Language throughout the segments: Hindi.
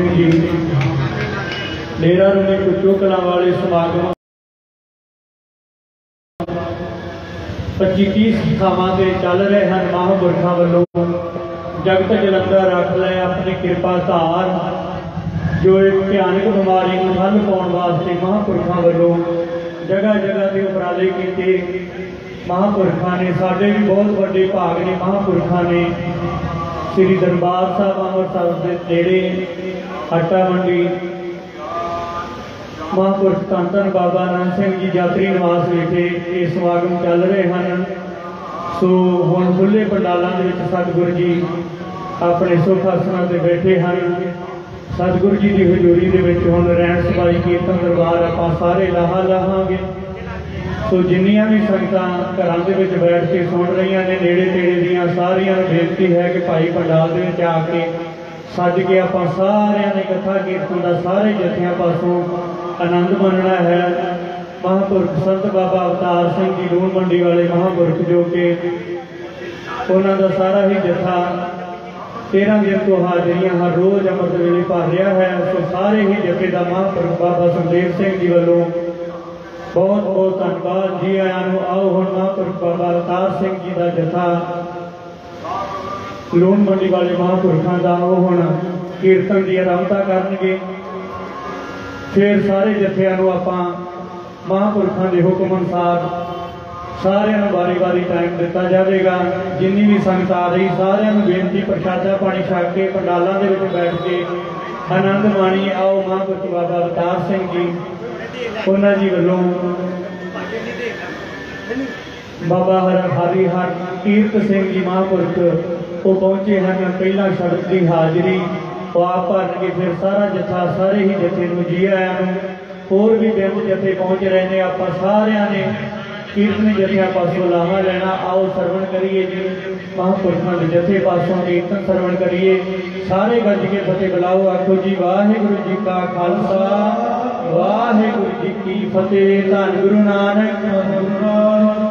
जी डेरा रूमी कुचो कलां वाले समागम 25-30 थावां ते चल रहे हैं। महापुरखों वालों जगत जलंधर रख ले अपनी कृपा धार, जो एक भयानक बीमारी को ठल पाने वास्ते महापुरखों वालों जगह जगह के उपराले किए। महापुरखों ने साडे भी बहुत बड़े भाग ने। महापुरखों ने श्री दरबार साहब अमृतसर के नेड़े आटा मंडी महापुरख धन धन बाबा नानक सिंह जी यात्री निवास विखे ये समागम चल रहे हैं। सो हुण खुले पंडालों के सतगुरु जी अपने सुख आसनों से बैठे हैं। सतगुरु जी की हजूरी के हुण रहन सभाई कीर्तन दरबार आपां सारे लाहा लाहांगे। सो जिन्नियां भी संगत घरों के बैठ के सुन रही ने नेड़े तेड़े दियां सारियां बेनती है कि भाई पंडाल के आके सज के आप सारिया ने कथा कीर्तन का सारे जत्थियां पासों आनंद मानना है। महापुरख संत बाबा अवतार सिंह जी लूण मंडी वाले महापुरख जो कि उन्हों का सारा ही जत्था 13 दिन तो हाजरियां हर रोज़ अमृत वेले भर रहा है। सो सारे ही जत्थे का महापुरख बाबा सुखदेव सिंह जी वालों बहुत बहुत धन्यवाद जी आया। आओ हुण महापुरख बाबा अवतार सिंह जी का जत्था लूण मंडी वाले महापुरखों का वो हुण कीर्तन की आरंभता करनगे। फिर सारे जत्थियां नूं आपां महापुरखों के हुक्म अनुसार सारियां नूं बारी बारी टाइम दिता जाएगा। जिन्नी भी संगत आ रही सारियां नूं बेनती प्रशादा पानी छक के पंडालों के विच बैठ के आनंद माणीए। आओ महापुरख बाबा अवतार सिंह जी उन्होंने जी वालों बाबा हरिहर कीरत सिंह जी महापुरख वो पहुंचे हैं। पहला शब्द की हाजरी वो आप भर के फिर सारा जत्था सारे ही जत्थे नूं जी आया। होर भी दिन जत्थे पहुंच रहे हैं। आप सारिया ने कीर्तन जत्थियां पासों लाहा लेना। आओ सरवण करिए जी महापुरखों के जत्थे पासों कीर्तन सरवण करिए। सारे गज के फतेह बुलाओ। आखो जी वाहिगुरू जी का खालसा वाहिगुरू जी की फतेह। धन गुरु नानक।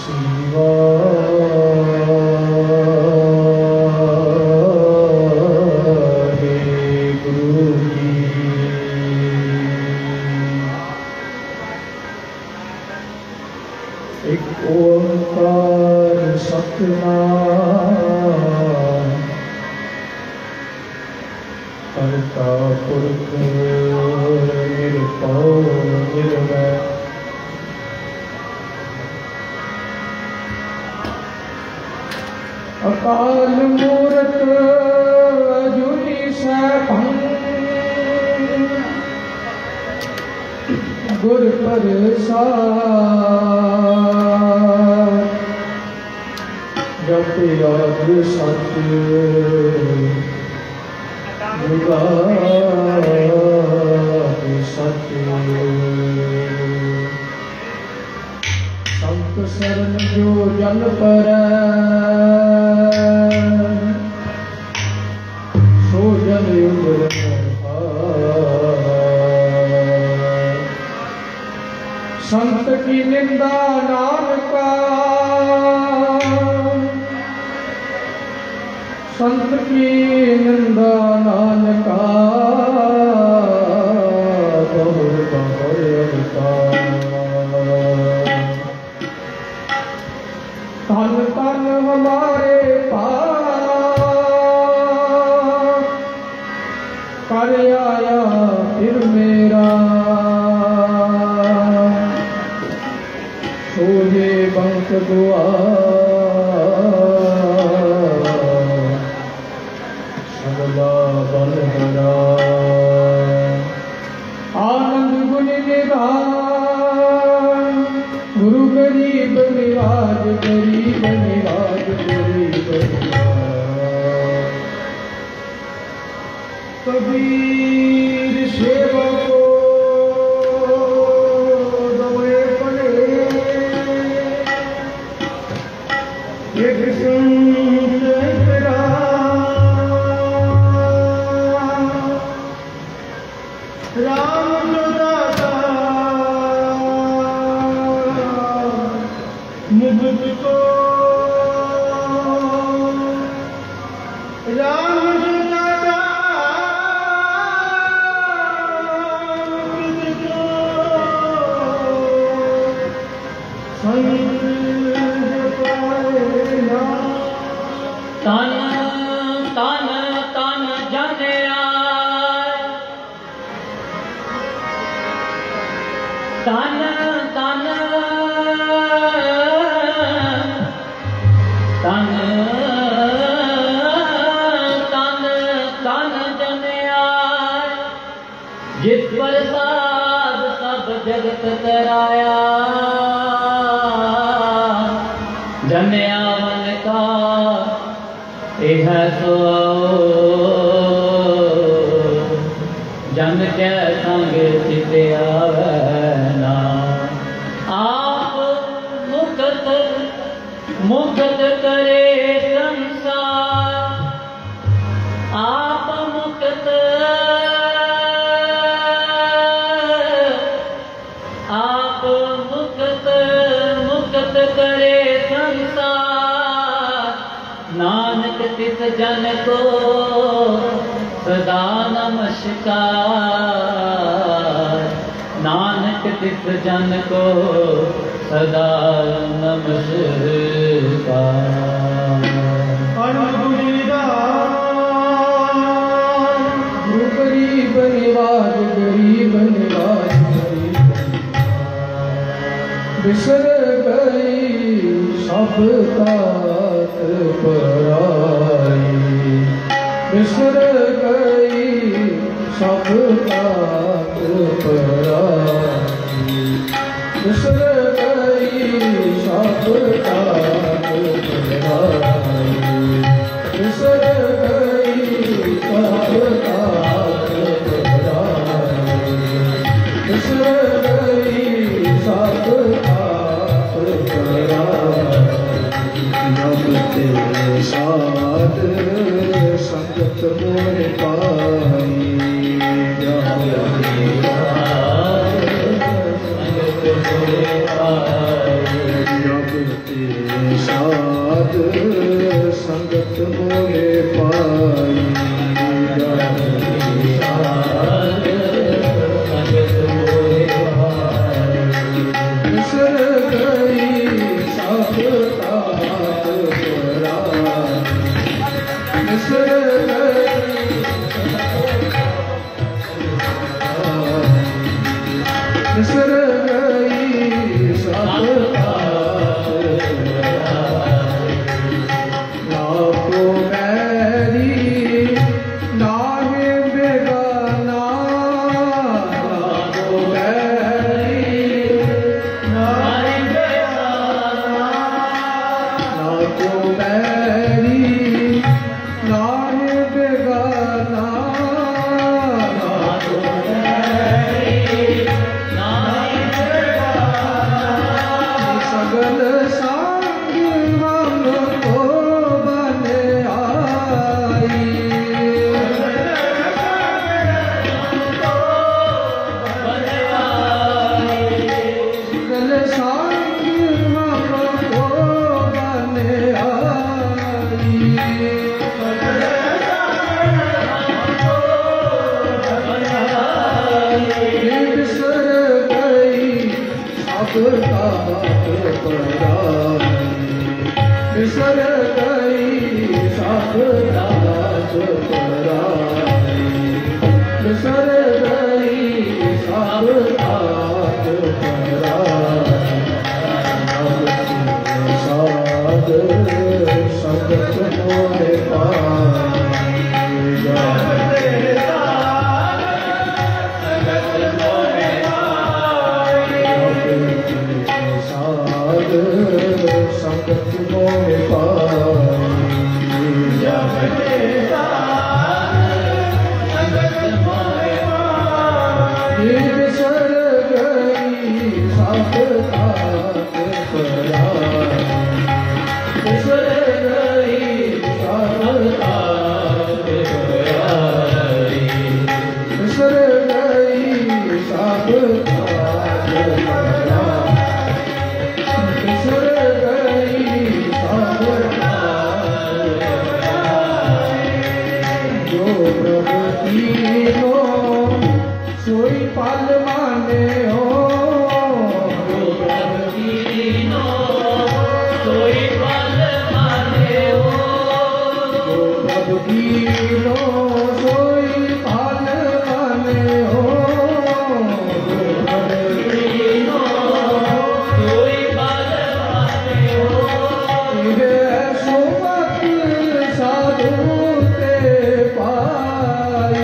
अकाल मूरत अजूनी सैभं गुर प्रसाद जप याद सत जुगाद सत संत शरण जो जन पर सो जन संत की निंदा नानका संत की निंदा नानका बहुत तन तन हमारे पास कर आया फिर मेरा सोजे बंक दुआ सबला बल हरा आनंद गुण निधान गुरु गरीब निवाज गरीब निवाज गरीब निवाज कबीर सेवको दवे पड़े एक संत तेरा राम दाता मुझ को राम दाता मुझको संत पाया तन तन तन जनिया तन तन तन तन तन जनिया जिस प्रसाद सब जगत कराया जनिया मन का यह सो जन के संग चित आवे ना आप मुक्त मुक्त करे संसार आप मुक्त आप मुक्त मुक्त करे संसार नानक तिस जन को सदा नमस्कार नानक तिस जन को सदा नमस्कार गरीब निवाज गरीब निवाज बिसर गई सब तात पराई बिसर गई सब तात पराई बिसर गई सब तात पराई बिसर गई सब तात पराई बिसर गई सब तात पराई नम तेरे साथ संगत मोर पाई जब तेरे बिसर गई सब ना को मेरी नाहे बेगाना ना को मेरी नाहे बेगाना ना को मेरी नाहे बेगाना सगल संग हमको बने आई सगल संग हमको बने आई बिसर गई सब बिसर गई सब दास पराई बिसर गई सब दास पराई साध संगत मोहे पाई साध संगत मोहे पाई बिसर गई सब दास पराई बिसर गई सब दास पराई बिसर गई सब दास पराई बिसर गई सब दास जो प्रभु कीनो सोई पल माने हो जो प्रभु कीनो सोई पल माने हो जो प्रभु कीनो सोई पल माने हो जो प्रभु कीनो सोई पल माने हो ये सोमत साधु ते पाई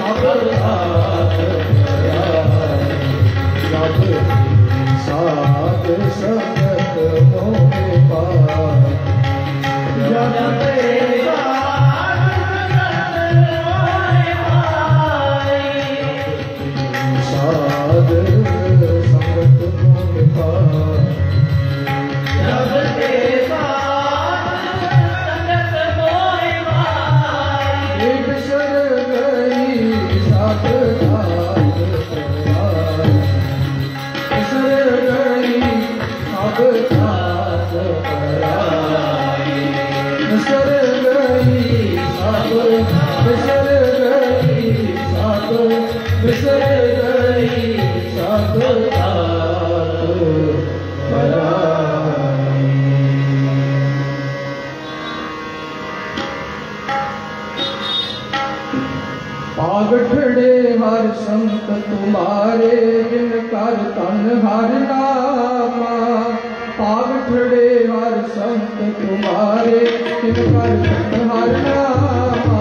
पागठड़े हर संत तुम्हारे जिन कर तन हर नामा पागठड़े हर संत तुम्हारे जिन कर तन हर नामा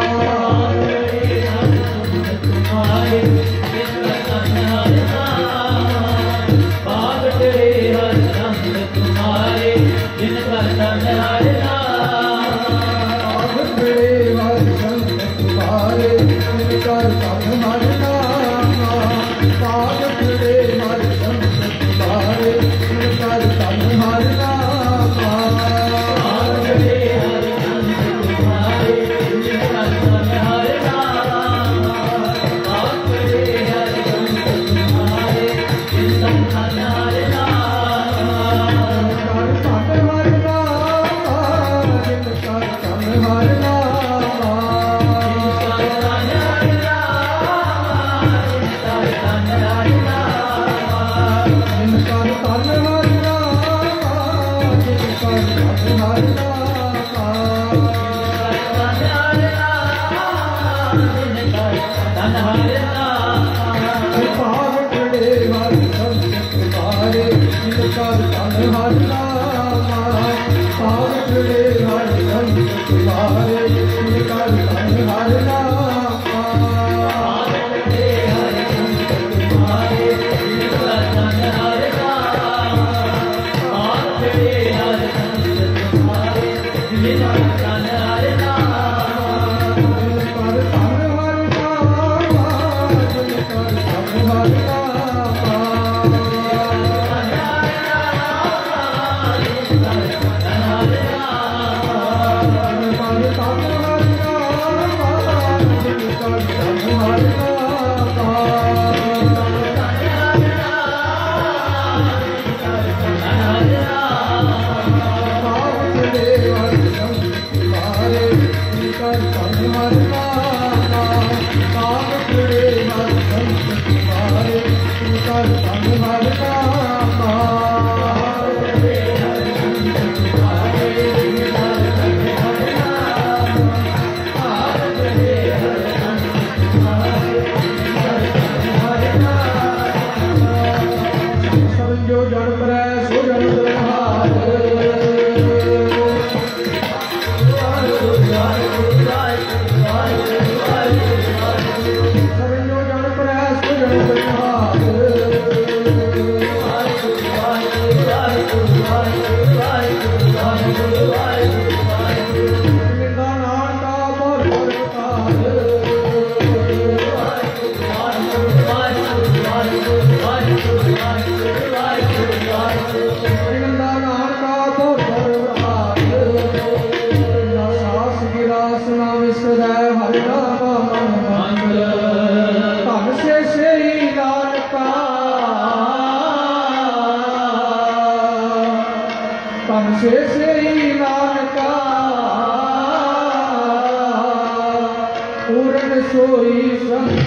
पागठड़े हर संत तुम्हारे जिन कर तन हर नामा पागठड़े हर संत तुम्हारे कर तन हर नामा पागठड़े हर संत तुम्हारे कर तन हर नामा पागठड़े हर संत तुम्हारे जिन कर तन हर नामा पागठड़े हर संत तुम्हारे जिन कर तन हर नामा कर तन हर नामा जिन कर तन हर नामा सोई संत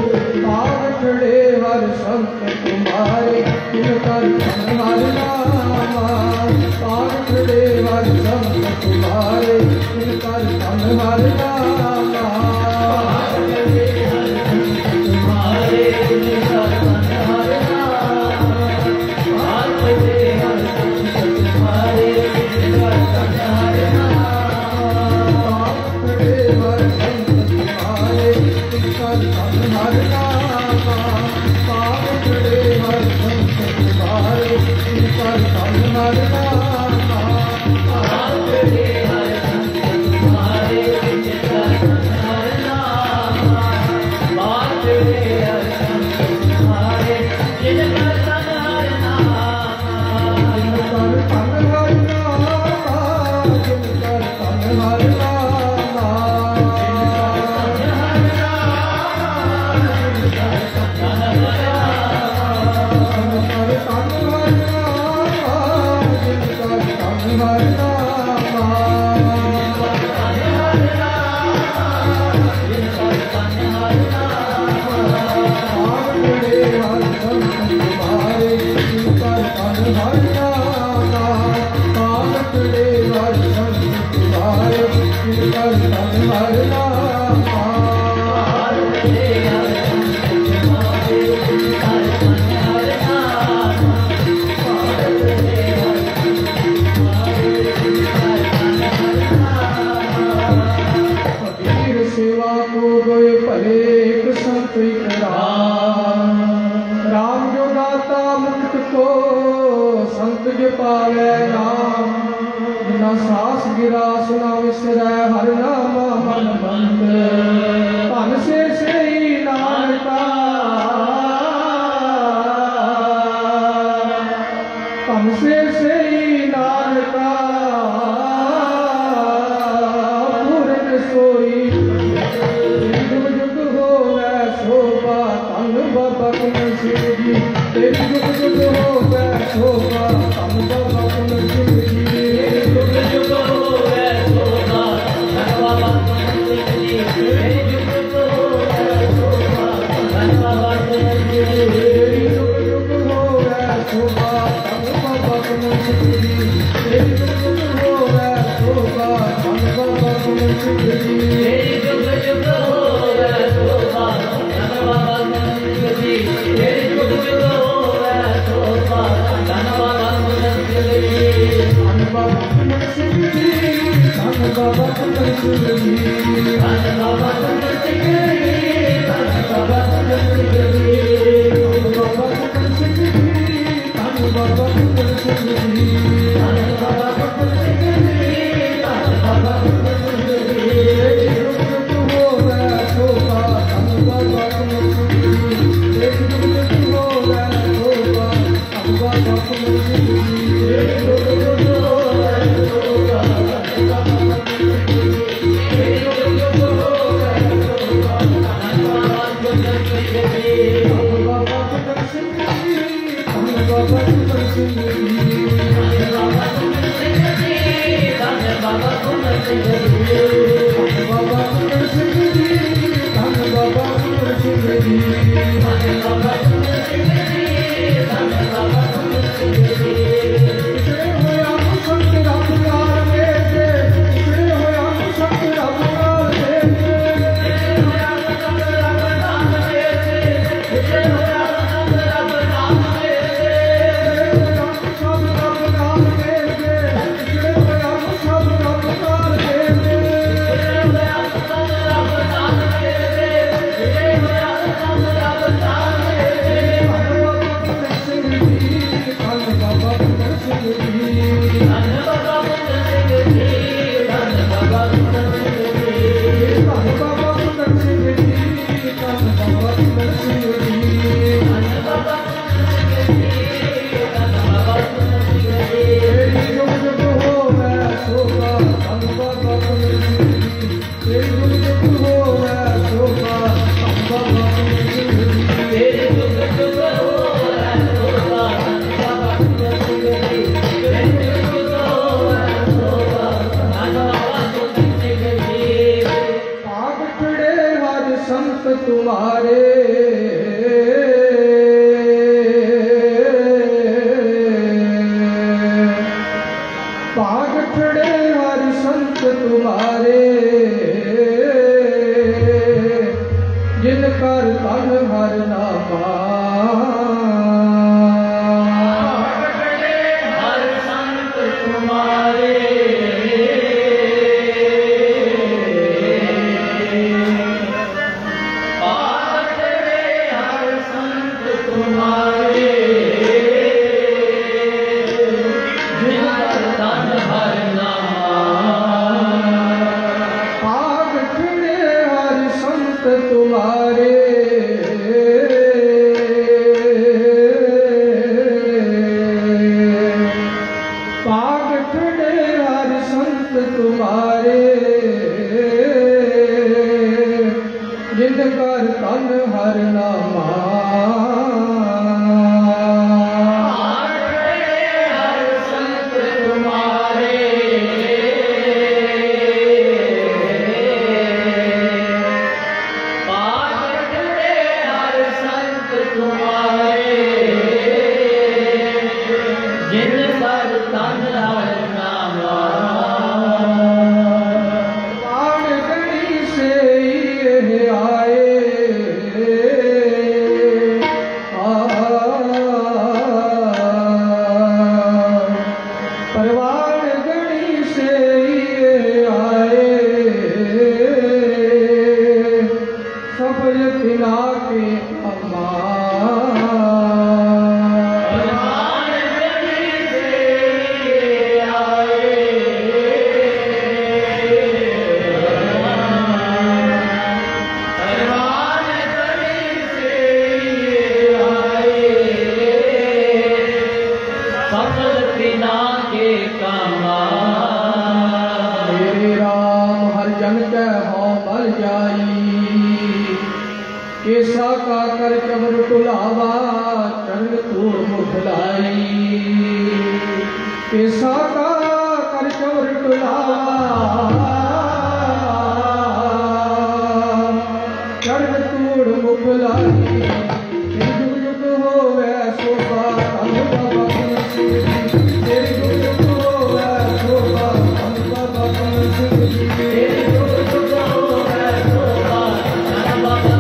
पागठड़े हर संत तुम्हारे जिन कर तन हर नामा पागठड़े हर संत तुम्हारे जिन कर तन हर नामा पागठड़े हर संत तुम्हारे जिन कर तन हर नामा पागठड़े हर संत तुम्हारे जिन कर तन हर नामा पागठड़े हर संत तुम्हारे जिन कर कर तन हर नामा फकीर सेवा को गए भले एक संत एक राम जो दाता मुक्त को संत जो पावे नाम बिना सास गिरा सुना विसरै हर नामा मन बंद धन से ही नानका धन से ही नानका पूरन सोई जुग जुग होवे शोभा धन बाबा कुंवर सिंह जी तेरी जुग जुग होवे शोभा धन बाबा कुंवर सिंह जी जुग जुग होवे शोभा धन बाबा कुंवर सिंह जी तेरी जुग जुग होवे शोभा धन बाबा कुंवर सिंह जी तेरी जुग जुग होवे शोभा धन बाबा कुंवर सिंह जी तेरी जुग जुग होवे शोभा धन बाबा कुंवर सिंह जी तेरी जुग जुग होवे शोभा धन बाबा कुंवर सिंह जी तेरी जुग जुग होवे शोभा धन बाबा कुंवर सिंह जी धन बाबा कुंवर सिंह जी धन बाबा कुंवर सिंह जी धन बाबा कुंवर सिंह जी धन बाबा कुंवर सिंह जी धन बाबा कुंवर सिंह जी धन बाबा कुंवर सिंह जी धन बाबा कुंवर सिंह जी धन बाबा कुंवर सिंह जी तेरी जुग जुग होवे शोभा धन बाबा कुंवर सिंह जी तेरी जुग जुग होवे शोभा धन बाबा कुंवर सिंह जी तेरी जुग जुग होवे शोभा धन बाबा कुंवर सिंह जी तेरी जुग जुग होवे शोभा धन बाबा कुंवर सिंह जी धन बाबा कुंवर सिंह जी धन बाबा कुंवर सिंह जी धन बाबा कुंवर सिंह जी धन बाबा कुंवर सिंह जी धन बाबा कुंवर सिंह जी धन बाबा कुंवर सिंह जी धन बाबा कुंवर सिंह जी धन बाबा कुंवर सिंह जी इकड़े होया संत रब नाल मेरे इकड़े होया संत रब नाल मेरे इकड़े होया संत रब नाल मेरे इकड़े होया संत रब नाल मेरे इकड़े होया संत रब नाल मेरे इकड़े होया संत रब नाल मेरे इकड़े होया संत रब नाल मेरे इकड़े होया संत रब नाल मेरे धन बाबा कुंवर सिंह जी धन बाबा कुंवर सिंह जी धन बाबा कुंवर सिंह जी धन बाबा कुंवर सिंह जी धन बाबा कुंवर सिंह जी धन बाबा कुंवर सिंह जी धन बाबा कुंवर सिंह जी तेरी जुग जुग होवे शोभा धन बाबा कुंवर सिंह जी तेरी जुग जुग होवे शोभा धन बाबा कुंवर सिंह जी तेरी जुग जुग होवे शोभा धन बाबा कुंवर सिंह जी तेरी जुग जुग होवे शोभा धन बाबा कुंवर सिंह जी भाग खड़े हर संत तुम्हारे भाग खड़े हर संत तुम्हारे जिन कर तन हर नामा हर संत तुम्हारे पाठ रे हर संत तुम्हारे जिन कर तन हर नामा भाग खड़े हर संत तुम्हारे भाग खड़े हर संत तुम्हारे जिन कर तन हर नामा पाठ रे हर संत तुम्हारे पाठ रे हर संत तुम्हारे जिन पर तन हर नामा चौर तुलावा चरण तूर मुख लाई कैसा का कर चौर तुलावा चरण तूर मुख लाई जुग जुग होवे शोभा बाबा तेरी जुग जुग होवे शोभा बाबा तेरी जुग जुग होवे शोभा बाबा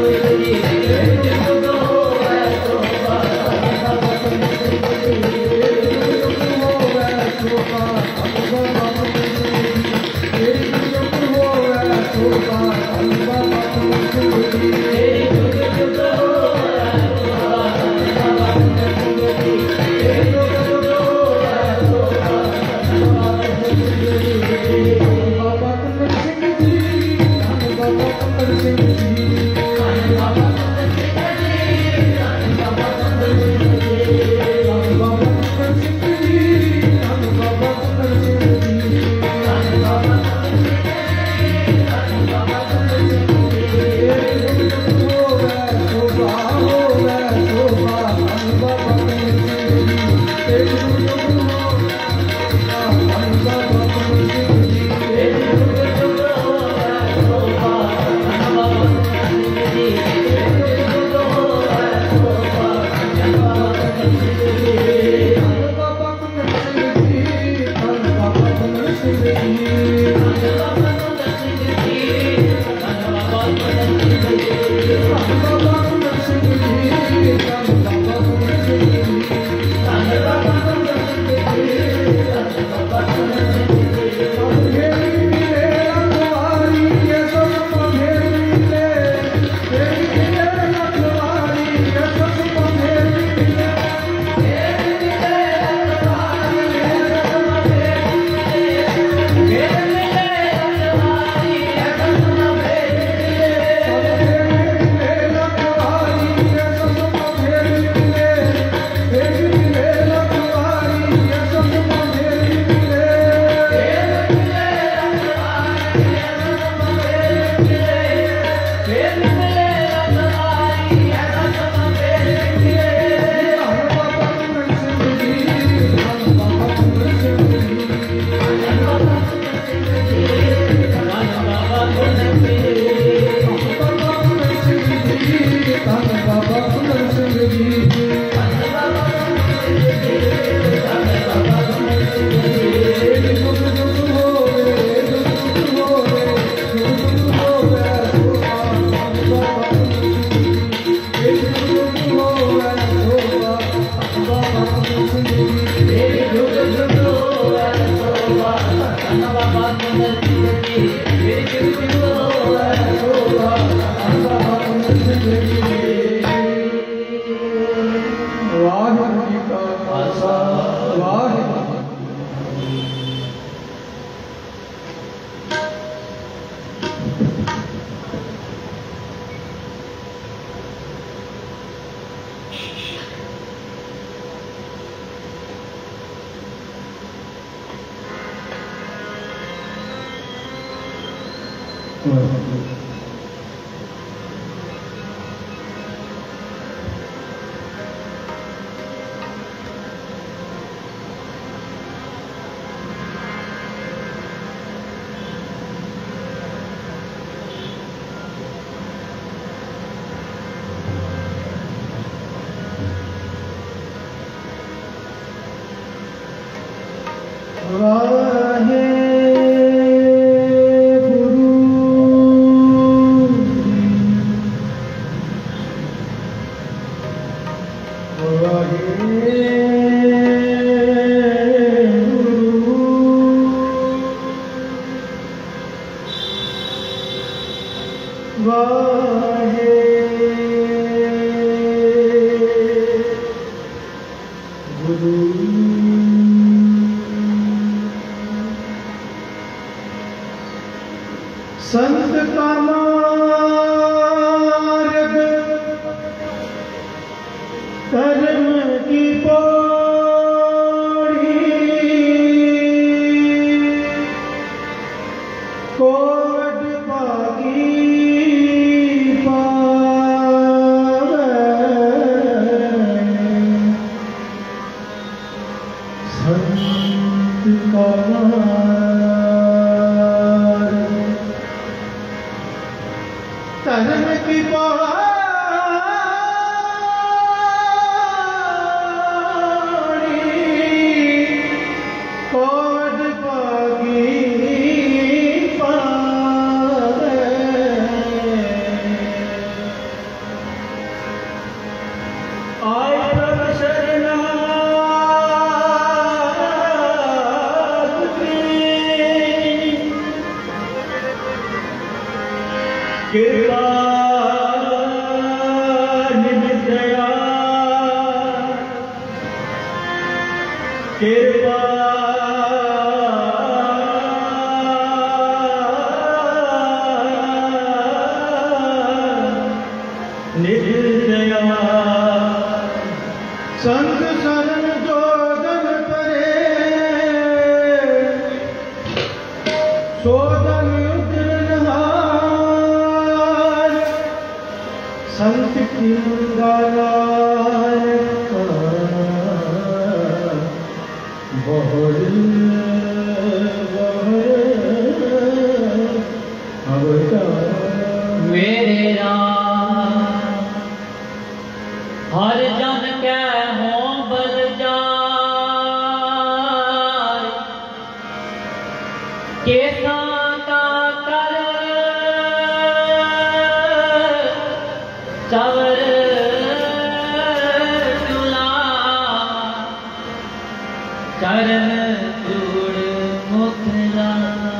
संत का मार्ग कर्म की पौड़ी कोट पागी पावे कृपा निज दया कृपा निज दया संत शरण जो जन करे सो जन उद्रनहार संत की गालार बहुर मेरे राम हर जन कै हो बल जाय केसा का कर चवर तुला चरण धूड़ मुखला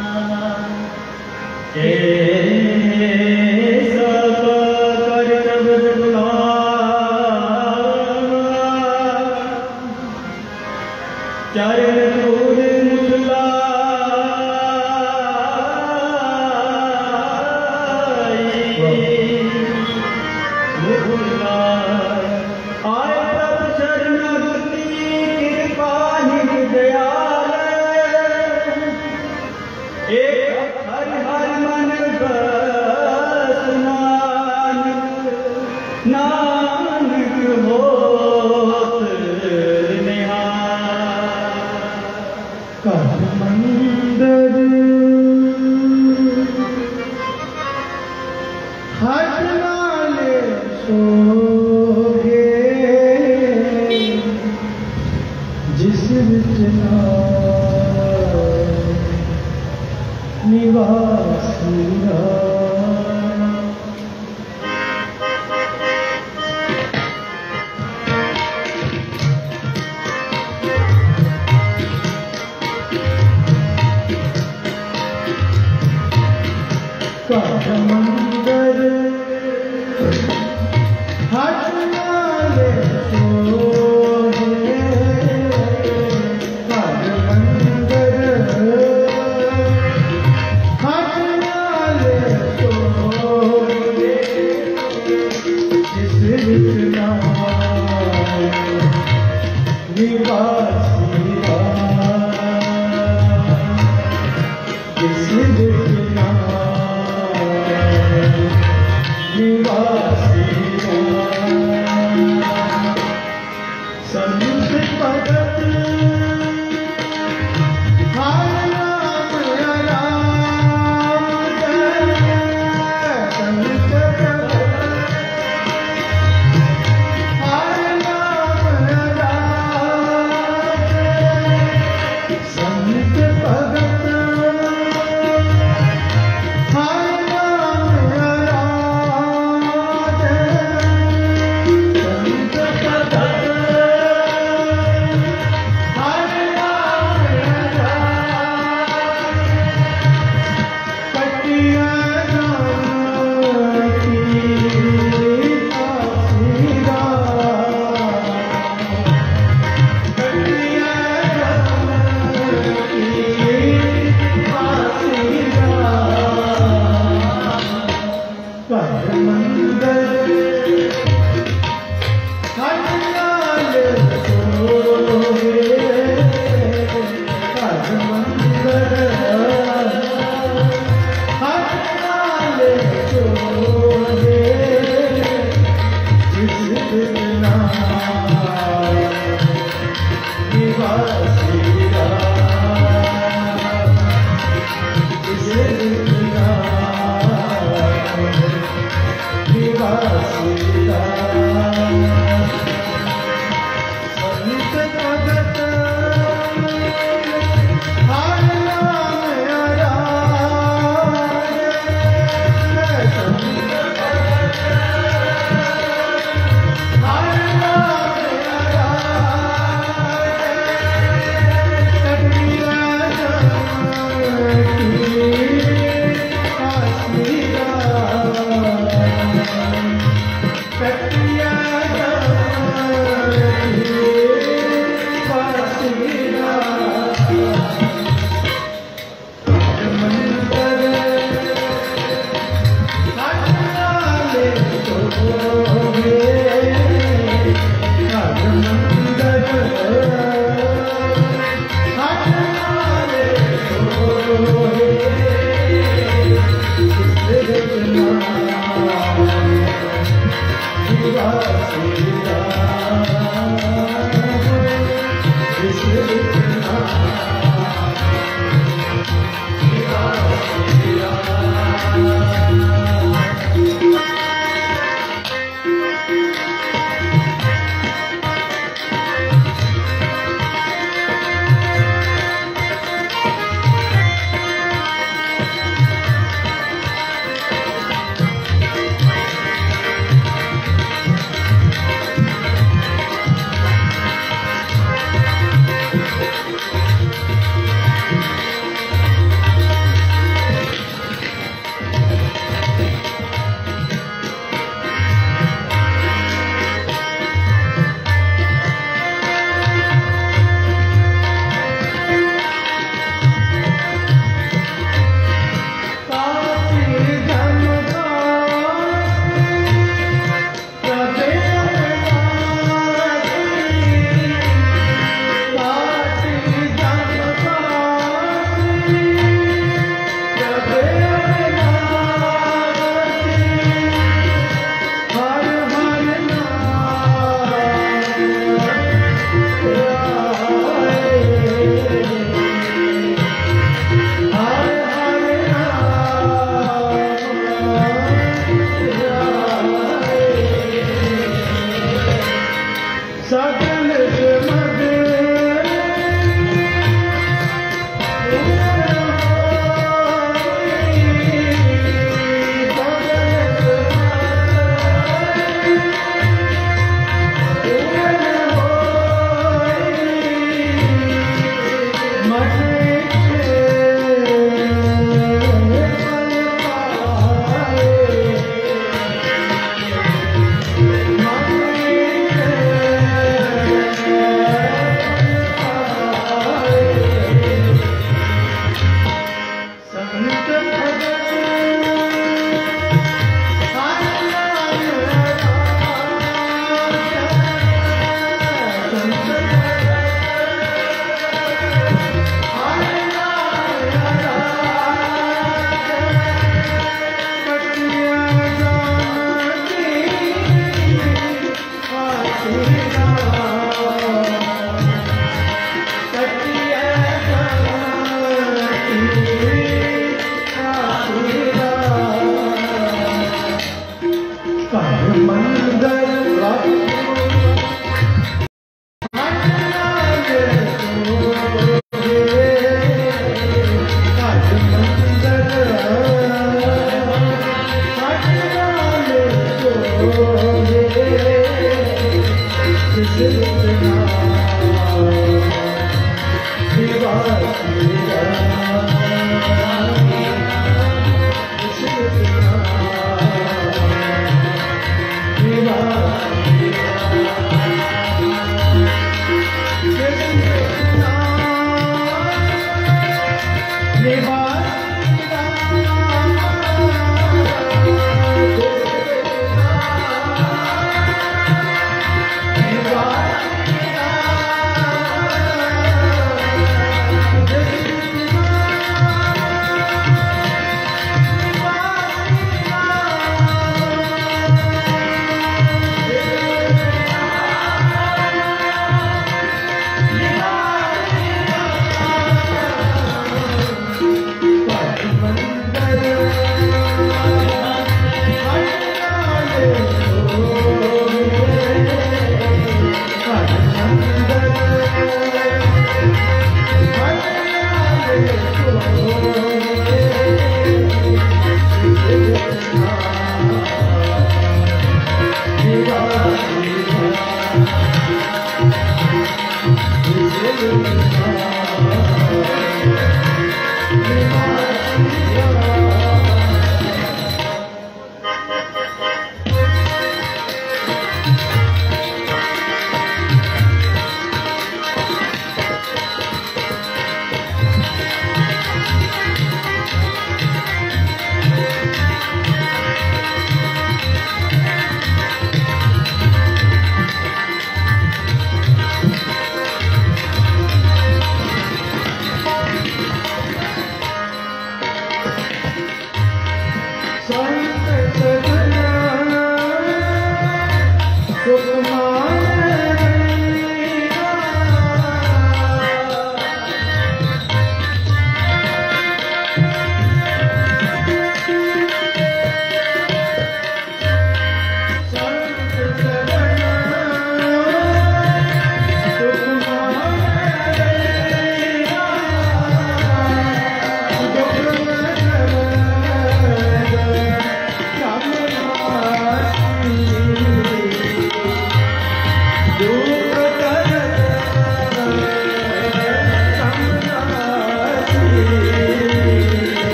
चरण धूल मुखला आय प्रभु शरणागति कृपा निज दयाल एक हर हर मन बस नानक होत कर मंदिर हट नाले सोगे जिस विच निवासी कर मंदिर हट नाले सोगे कर मंदिर हट नाले सोगे जिस विच निवासी जिस विच संत भगत हर नाम राम संत भगत हर नाम राम संत भगत हर नाम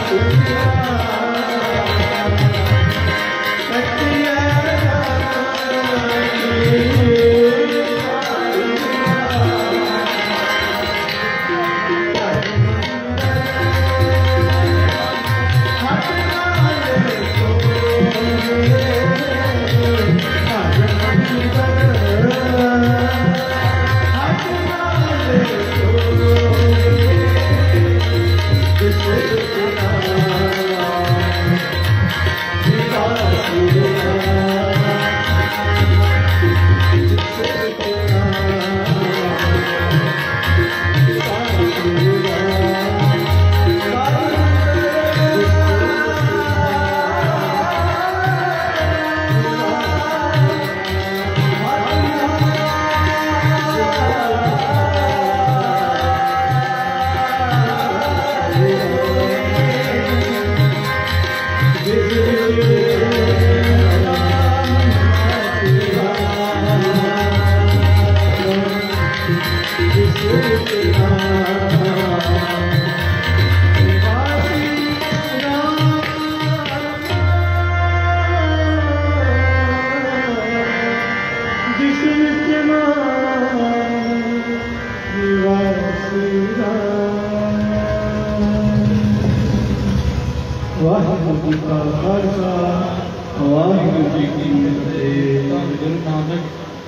ਵਾਹਿਗੁਰੂ ਜੀ ਕਾ ਖਾਲਸਾ ਵਾਹਿਗੁਰੂ ਜੀ ਕੀ ਫਤਿਹ। ਗੁਰੂ ਨਾਨਕ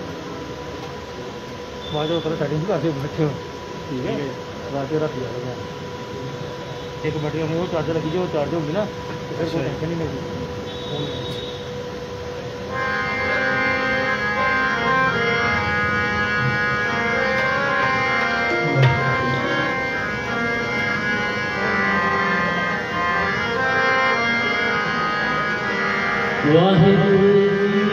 ਵਾਜੋ ਪਰ ਸੈਟਿੰਗ ਕਰਦੇ ਬੱਚੇ ਠੀਕ ਹੈ ਰਾਤੇ ਰੱਖ ਲਿਆ ਇੱਕ ਬੈਟਰੀ ਨੂੰ ਚਾਰਜ ਲੱਗੀ ਜੋ ਚਾਰਜ ਹੋਊਗੀ ਨਾ ਫਿਰ ਕੋਈ ਟੈਨਸ਼ਨ ਨਹੀਂ ਮਿਲਦੀ। ਵਾਹਿਗੁਰੂ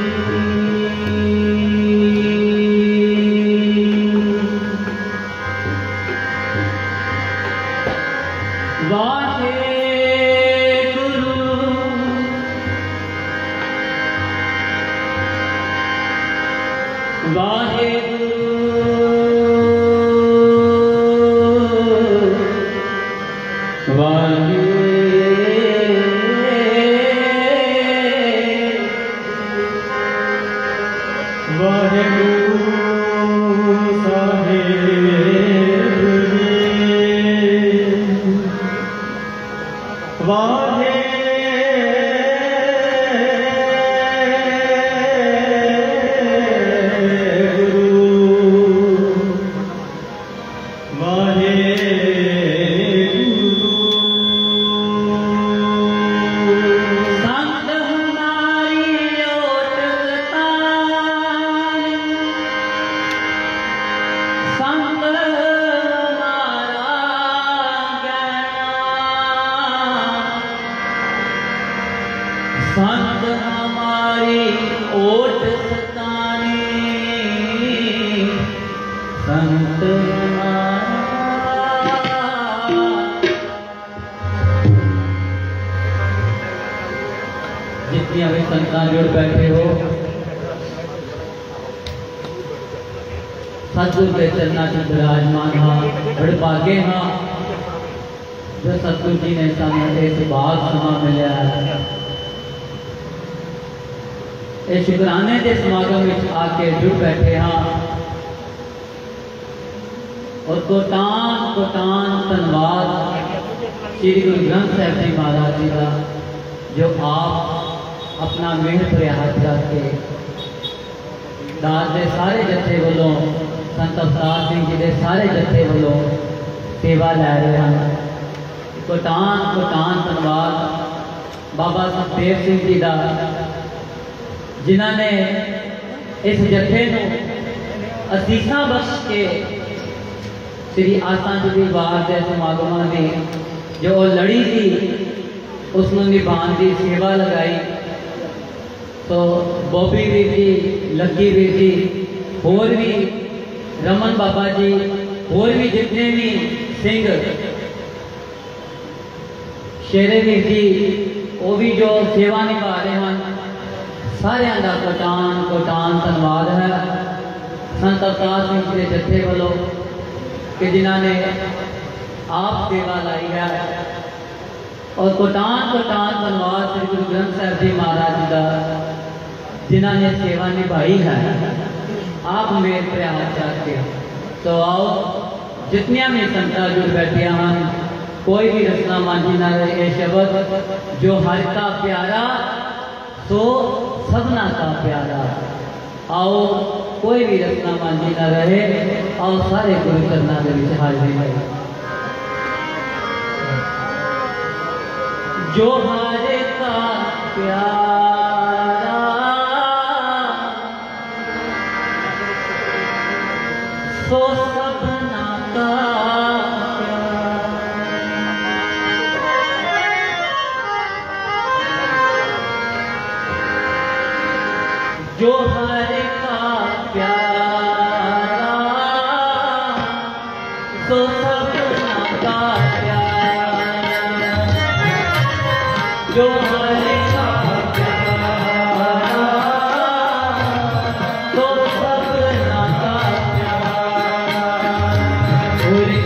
संत हमारी ओट सतानी संत जितनी अभी संतान जुड़ बैठे हो सतगुरु के चरना से विराजमान हाँ बड़े भागे हाँ जो सतगुरु जी ने सानू इस बात समा मिलिया ये शुकराने के समागम में आके जुड़ बैठे हाँ और कोटान कोटान धन्यवाद श्री गुरु ग्रंथ साहिब जी महाराज जी का जो आप अपना मेहर भरिया हाथ रख के दास के सारे जत्थे वालों संत अवतार सिंह जी के सारे जत्थे वालों सेवा लै रहे हैं। कोटान कोटान धन्यवाद बाबा सुखदेव सिंह जी का जिन्होंने इस जत्थे को असीसा बख्श के श्री आस्था जी वार के समागमों में जो लड़ी थी उसमें निभाने की सेवा लगाई। तो बॉबी वीर जी लक्की वीर जी होर भी रमन बाबा जी होर भी जितने भी सिंह शेरे वीर जी वो भी जो सेवा निभा रहे हैं सारे का कोटान कोटान धन्यवाद है संत अवतार सिंह जी के जत्थे वालों कि जिन्होंने आप सेवा लाई है और कोटान कोटान धन्यवाद श्री गुरु ग्रंथ साहब जी महाराज का जिन्होंने सेवा निभाई है। आप मेरे प्यार चाहते हो तो आओ जितनिया भी संतां जुड़ बैठिया हैं कोई भी रसना मांझी ना रहे। ये शब्द जो हर का प्यारा सो सबना का प्यारा। आओ कोई भी रसना मांझी ना रहे। आओ सारे गुरु चरणों के विच हाजिरी है। जो हर का प्यारा सो सबना का प्यारा। जो हर का प्यारा सो सबना का प्यारा। जो हर का प्यारा सो सबना का प्यारा।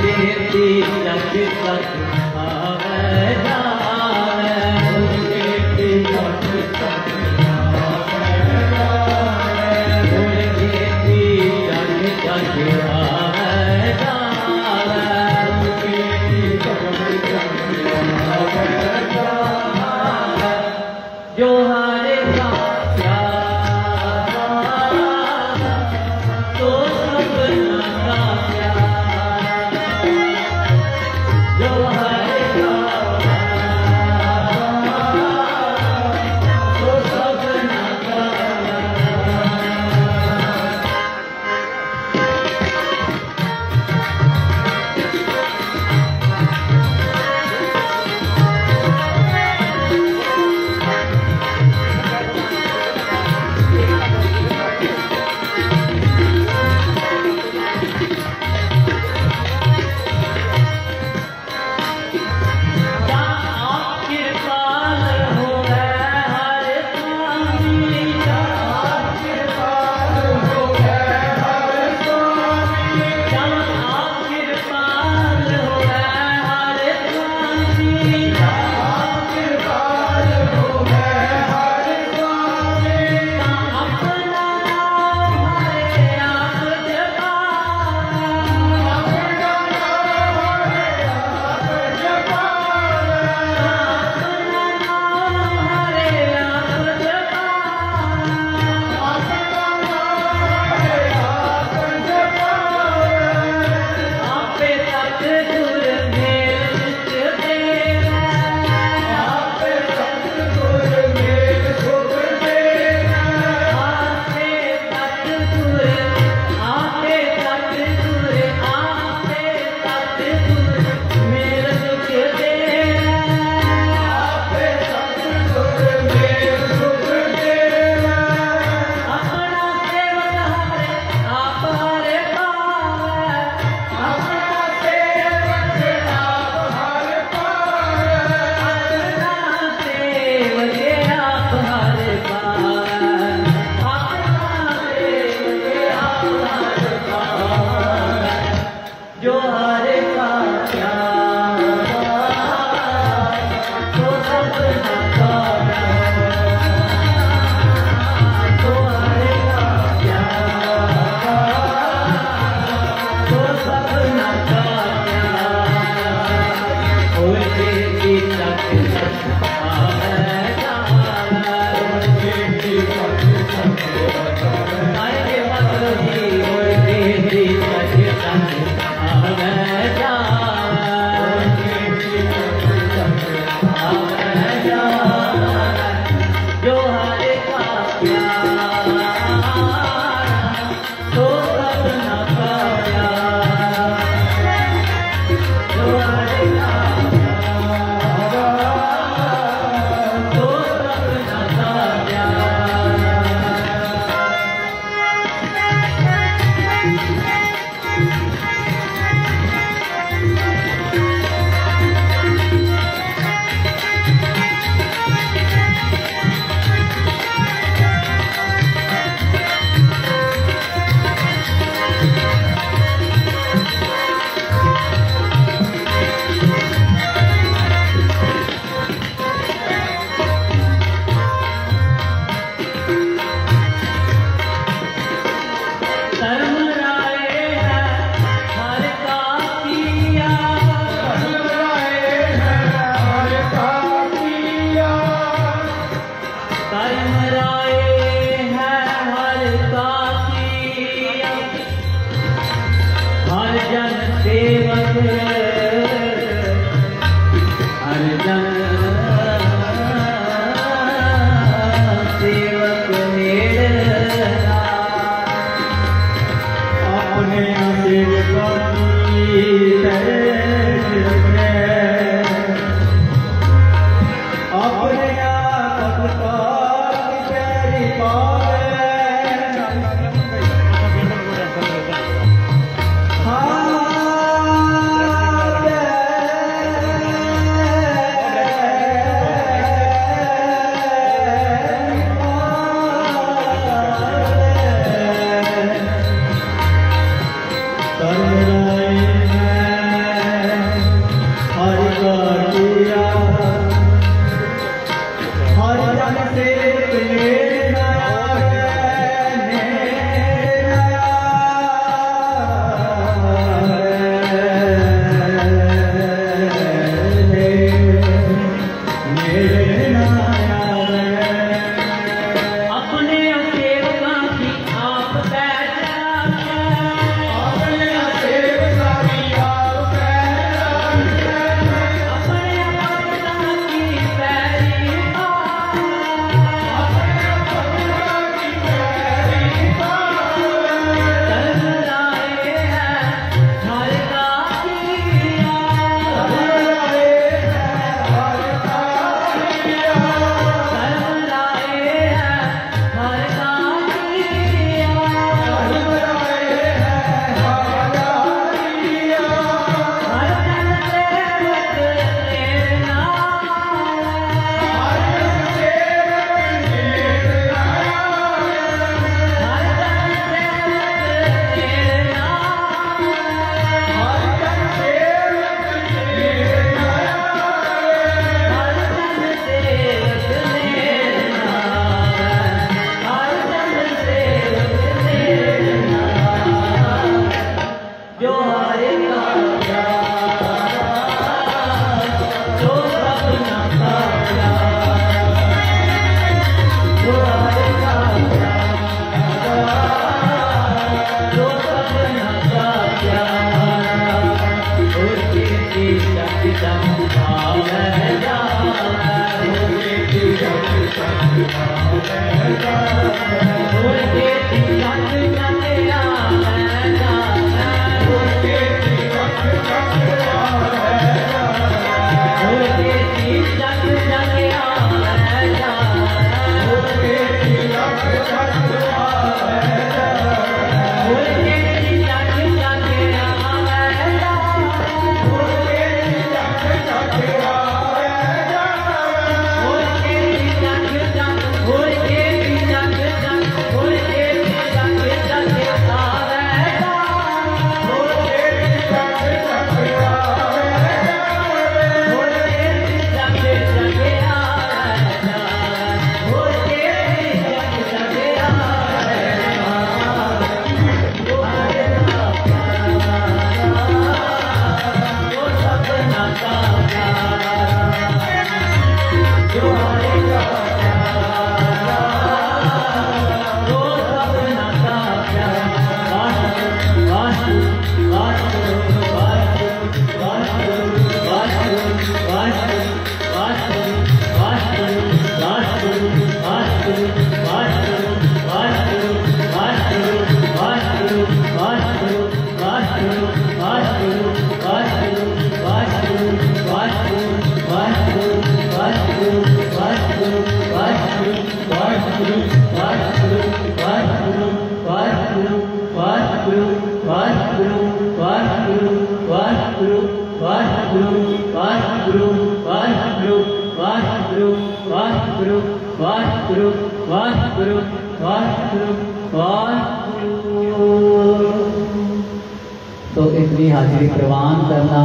तो इतनी हाजिरी प्रवान करना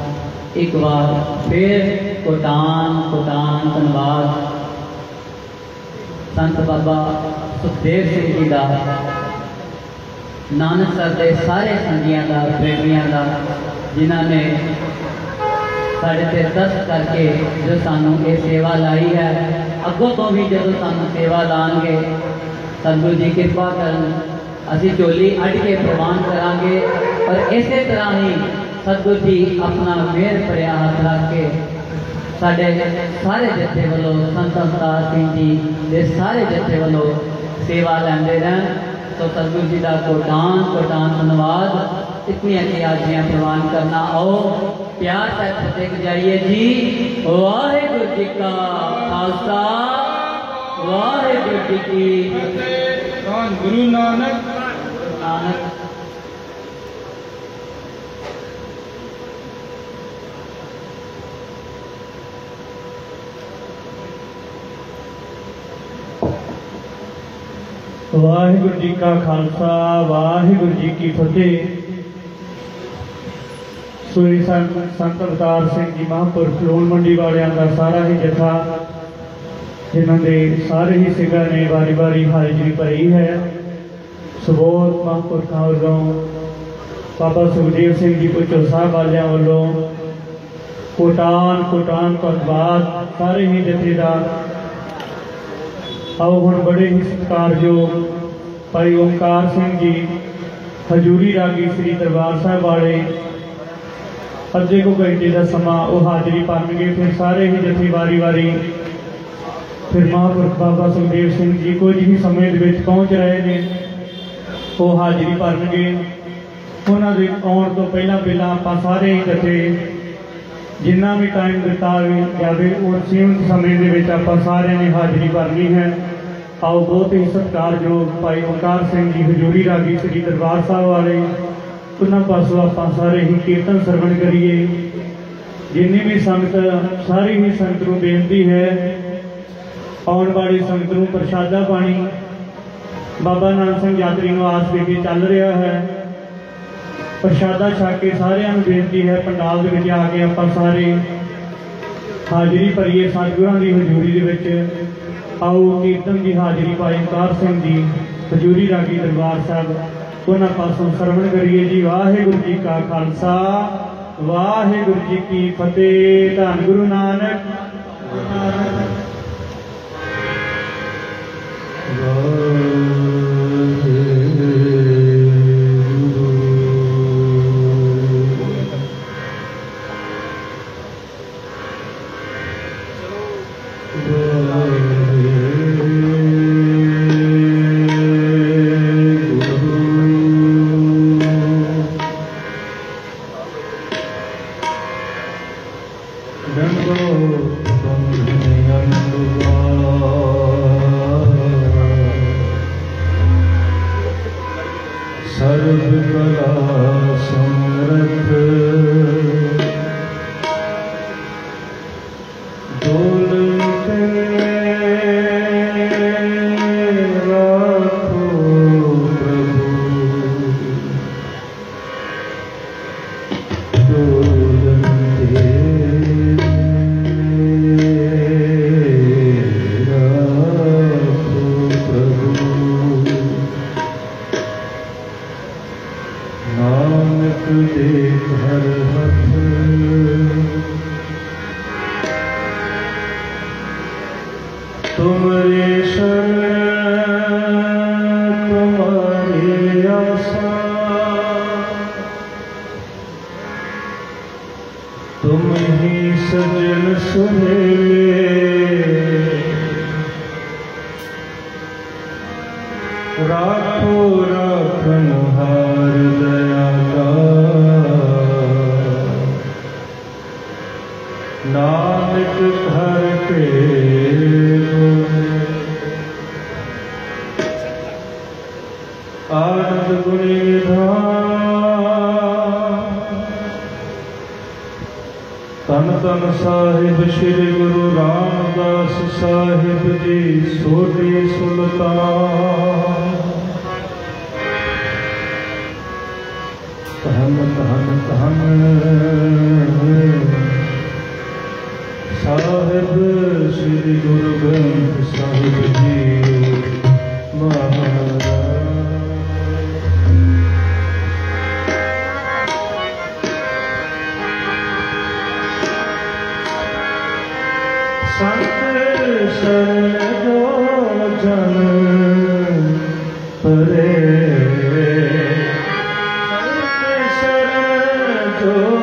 एक बार फिर कोटान कोटान धन्यवाद संत बाबा सुखदेव सिंह जी का नानक सर के सारे संगियां का प्रेमियों का जिन्होंने साढ़े ते दस्त करके जो सानू ये सेवा लाई है अगों तो भी जो सानू सेवा लाएंगे सतगुरु जी कृपा करन असी झोली अड़ के प्रवान करांगे और इस तरह ही सतगुरु जी अपना मेहर भरिया हाथ रख के साढ़े सारे जत्थे वालों संत अवतार सिंह जी के सारे जत्थे वालों सेवा लेंदे रहन। तो सतगुरु जी का कोटान धन्यवाद। इतनी अच्छी आजियां प्रवान करना। आओ प्यार से फतेह गुजारिए जी। वाहिगुरु जी का खालसा वाहिगुरु जी की फतेह। गुरु नानक वाहिगुरु जी का खालसा वाहिगुरु जी की फतेह। सूरी संत अवतार सिंह जी महापुरख लोन मंडी वालियां का सारा ही जथा जिन्होंने सारे ही सिंघां ने बारी बारी हाजरी भरी है। सबोध महापुरखों वालों बाबा सुखदेव सिंह जी पुचो साहब वालियां वालों कोटान धन्यवाद सारे ही जथेदार। आओ हुण बड़े ही सत्कारयोग भाई ओंकार सिंह जी हजूरी रागी श्री दरबार साहब वाले अद्धे को घंटे का समा वो हाजरी भरनगे। फिर सारे ही जथे वारी वारी फिर महापुरख बाबा सुखदेव सिंह जी कुछ ही समय पहुँच रहे हैं वो हाजरी भरनगे। उन्होंने आने तो पहला आप सारे ही जथे जिन्ना भी टाइम दिता जाए और सीमित समय आप सारे ने हाजरी भरनी है। आओ बहुत ही सत्कारयोग भाई ओंकार सिंह जी हजूरी रागी श्री दरबार साहब वाले उन्होंने पासों आप सारे ही कीर्तन सरवण करिए। जिन्नी भी संगत सारी ही संगत को बेनती है आने वाली संगत को प्रसादा पानी बाबा नानक सिंह यात्री निवास विखे चल रहा है। प्रसादा छक के सारिਆਂ ਨੂੰ बेनती है पंडाल ਦੇ ਵਿੱਚ आके आप सारे हाजरी भरीए सतगुਰਾਂ की हजूरी ਦੇ आओ कीर्तन की हाजरी भाई ओंकार सिंह जी हजूरी रागी दरबार साहब उन्होंने पासों सरवण करिए जी। वाहिगुरु जी का खालसा वाहिगुरु जी की फतेह। धन गुरु नानक। साहिब श्री गुरु रामदास साहिब जी सोढ़ी सुल्तान। धन धन धन साहिब श्री गुरु ग्रंथ साहिब जी महाराज। संत शरण जो जन परे संत शरण जो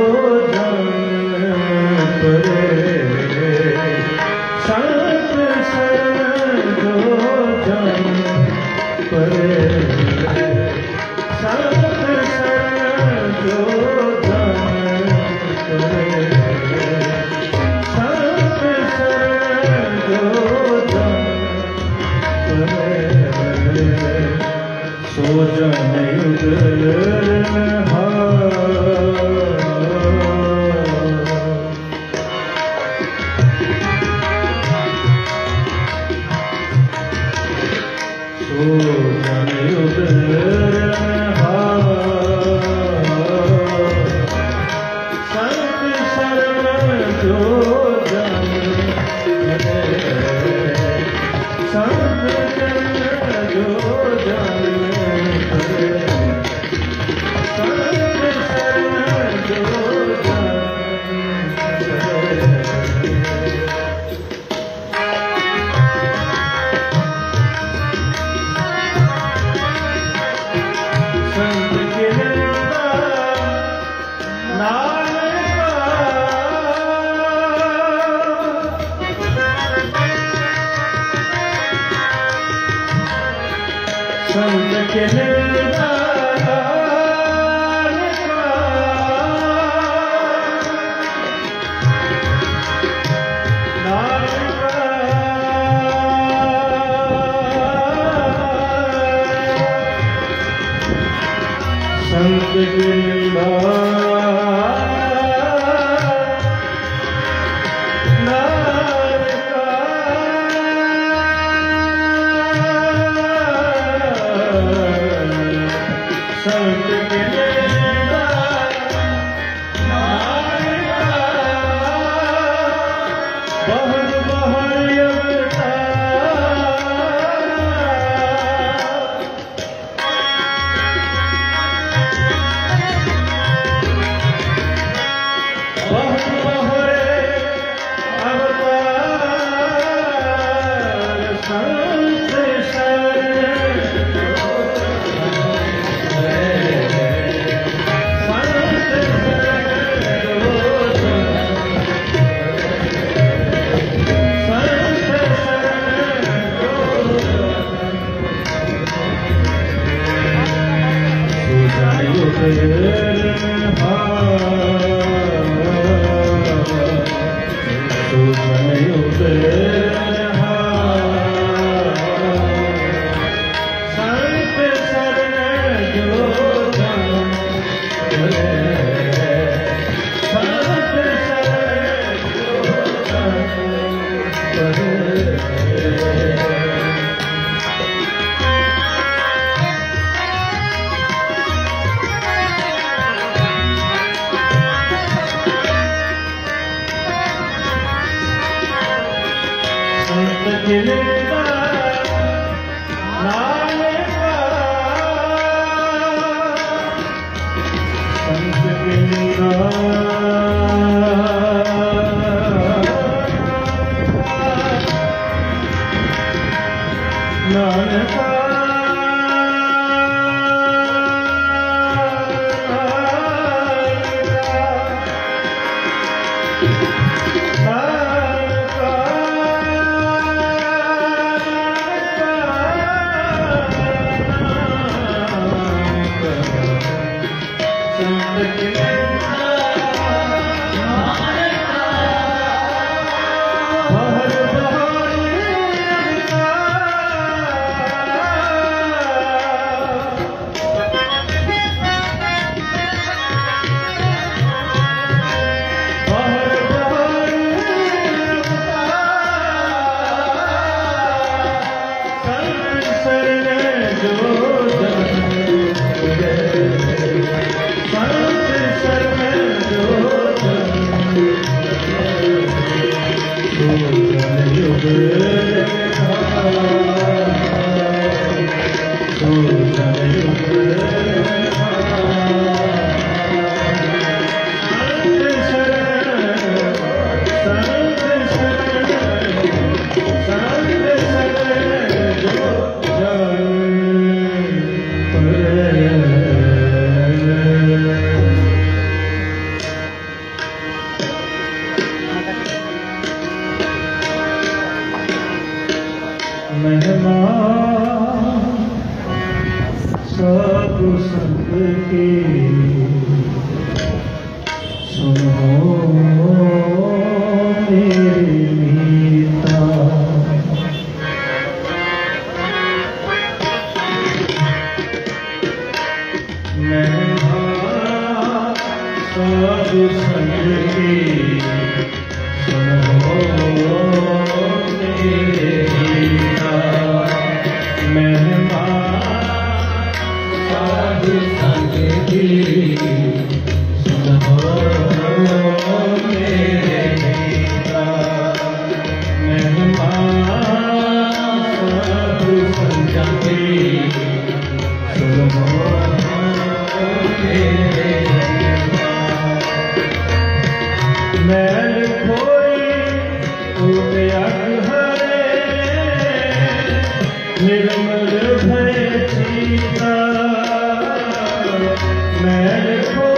निर्मल भय सीता मैं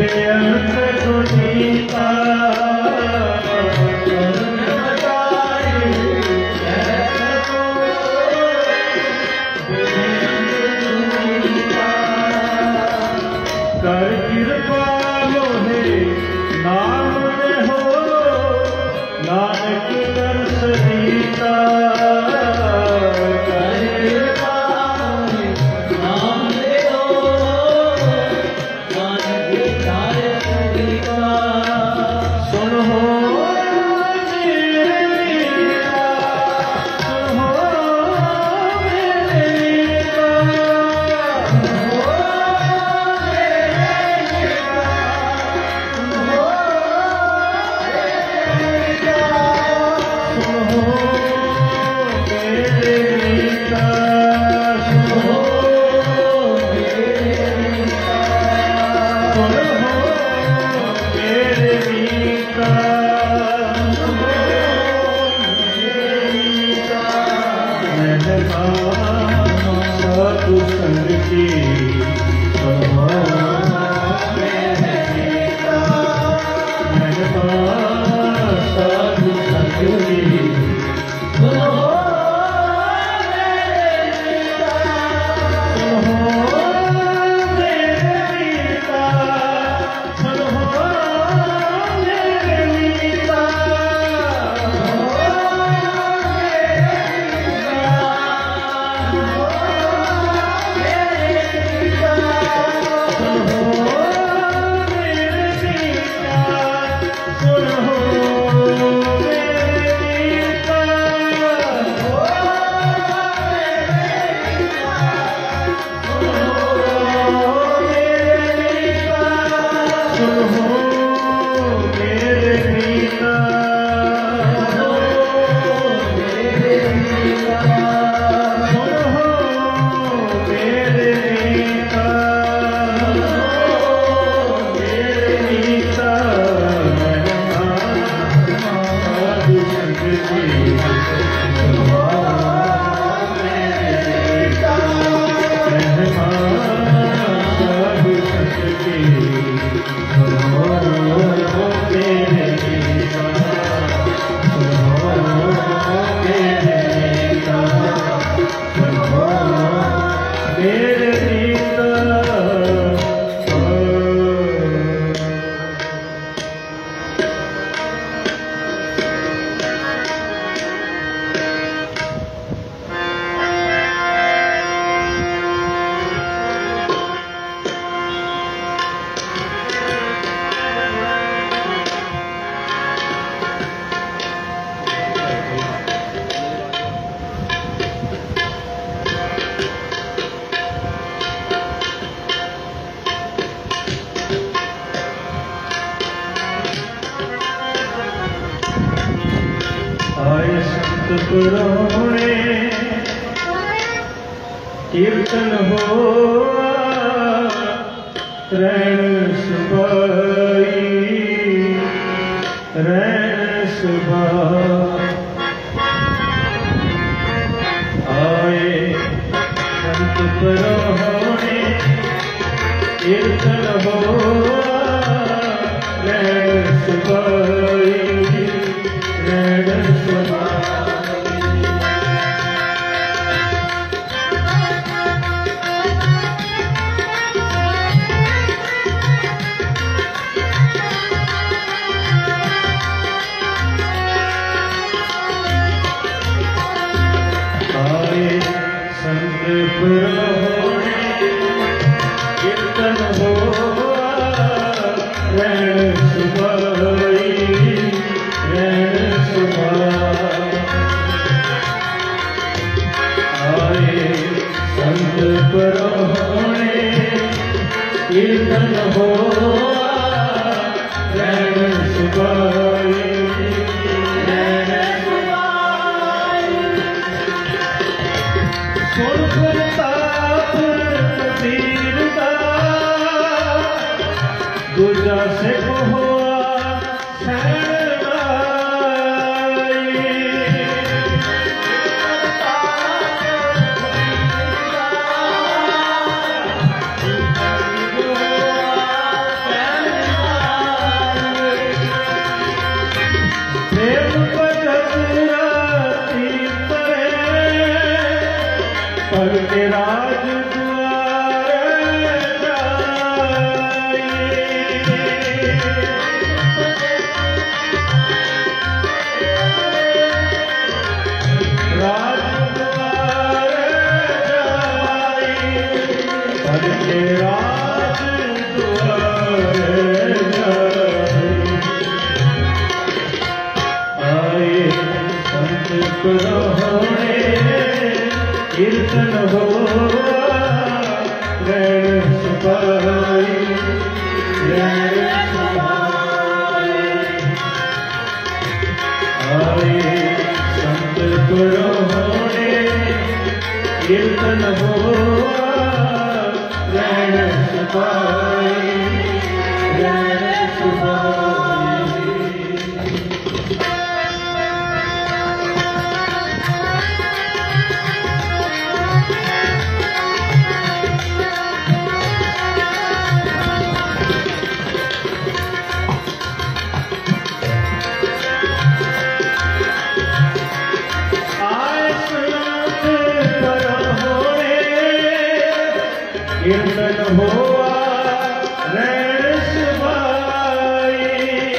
अंत सुनीता कर कृपा मोहे नाम में हो नानक कर सरीता कर कृपा मोहे नाम में हो नानक कर सरीता सुन हो मेरे मीरा सुन हो मेरे मीरा साधु संग की साधु संग की पुराणे कीर्तन हो रैन सुबाई रैन सुबा आए संत पुराणे कीर्तन हो रैन सुबाई रैन सुबा कीर्तन हो रैन सुबाई रैन सुबा आए संत पुराणे कीर्तन हो रैन सुबाई दूजा से हुआ कीर्तन हुआ रैन सुपाई रैन सुपाई। कीर्तन हुआ रैन सुपाई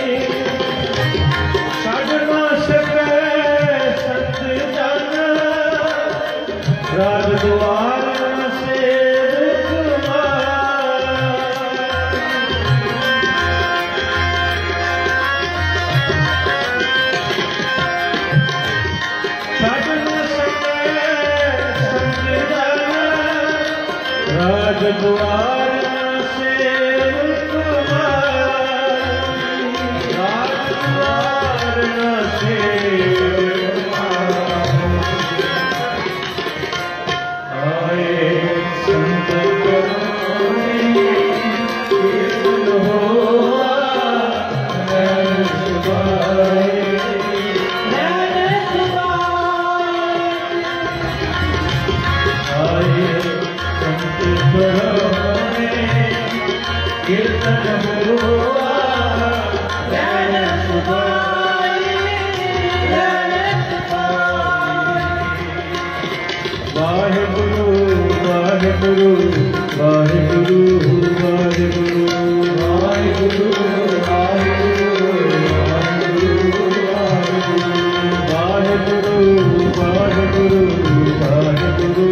साधना सके संत जन राज द्वार से राजद्वार से राजद्वार से आए संत कीर्तन हुआ रैन सुपाई कीर्तन हुआ रैन सुपाई रैन सुपाई। वाहिगुरु वाहिगुरु वाहिगुरु वाहिगुरु वाहिगुरु वाहिगुरु वाहिगुरु वाहिगुरु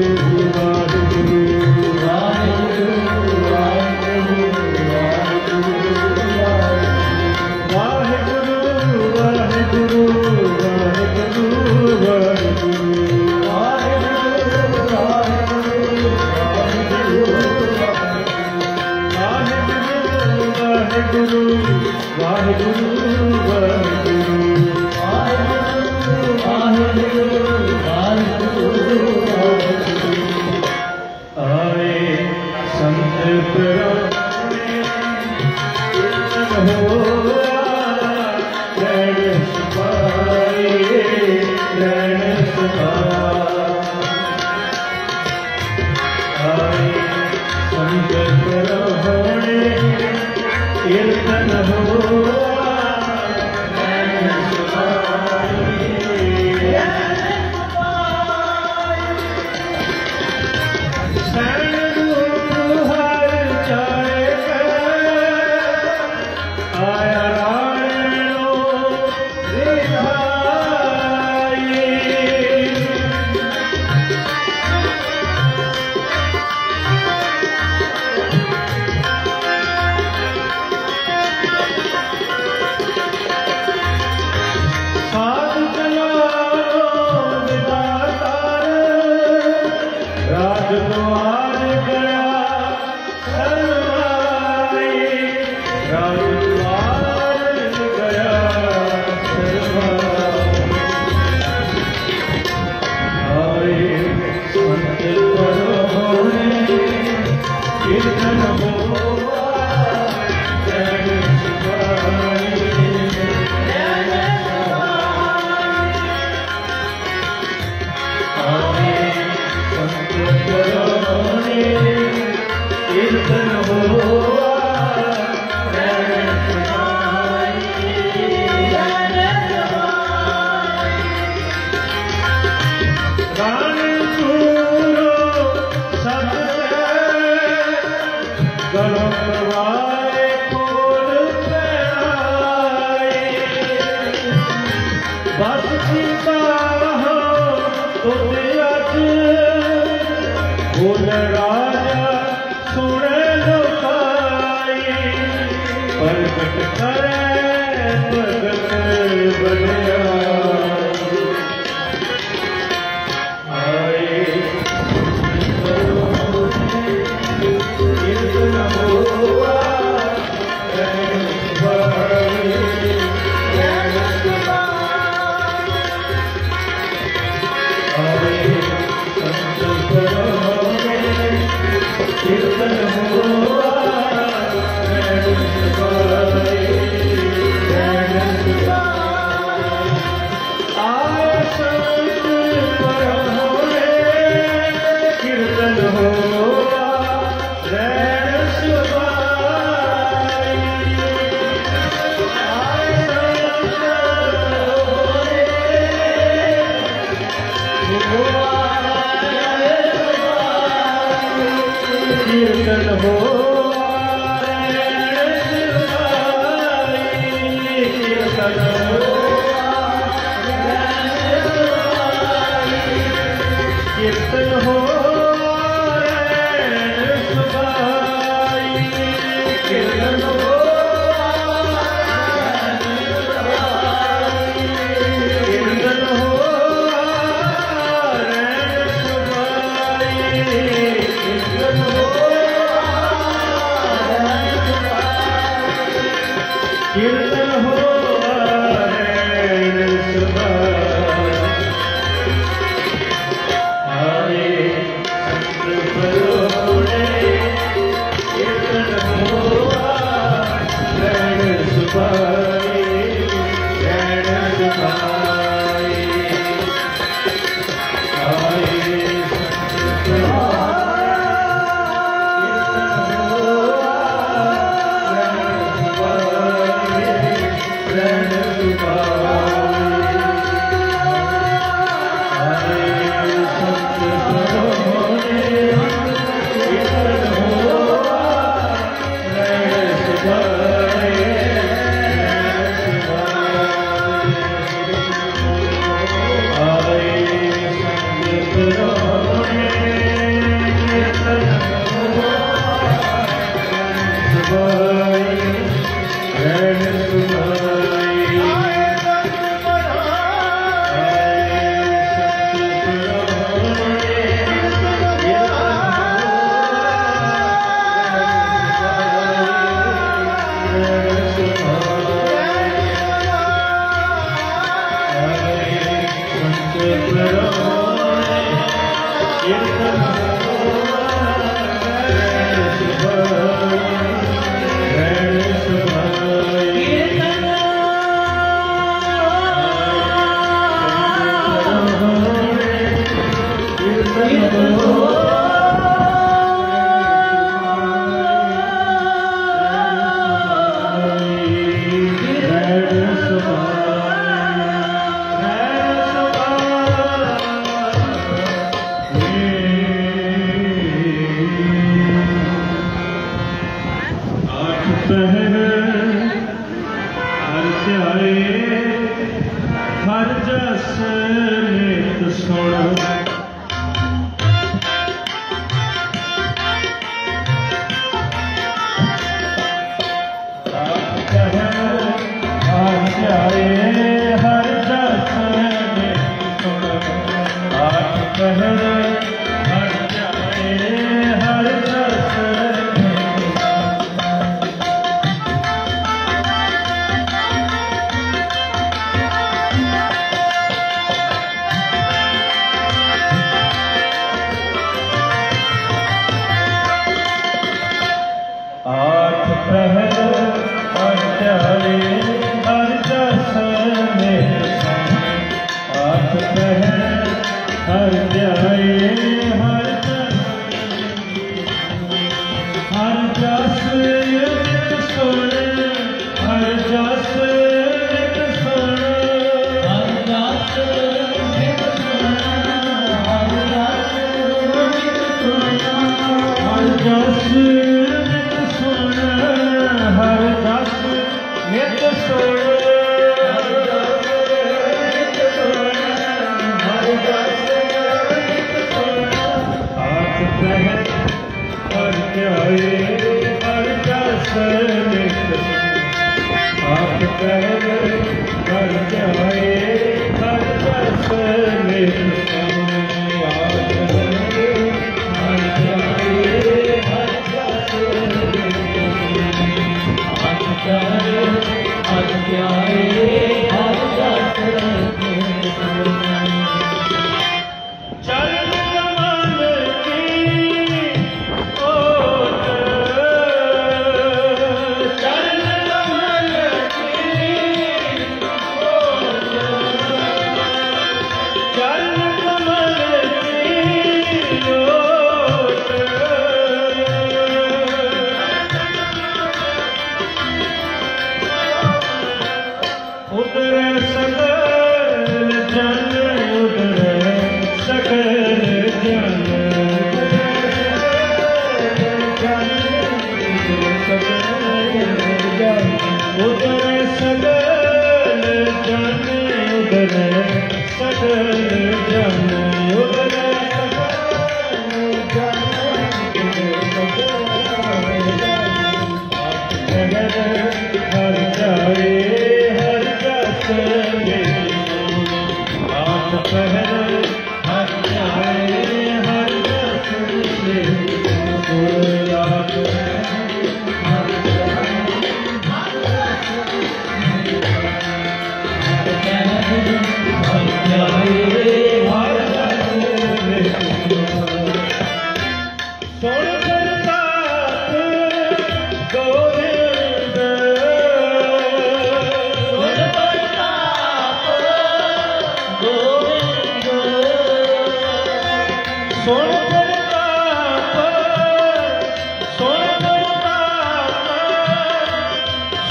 कीर्तन होवा रैन सुभाए आए संत परोड़े कीर्तन होवा रैन सुभाए रैन सुभाए आए संत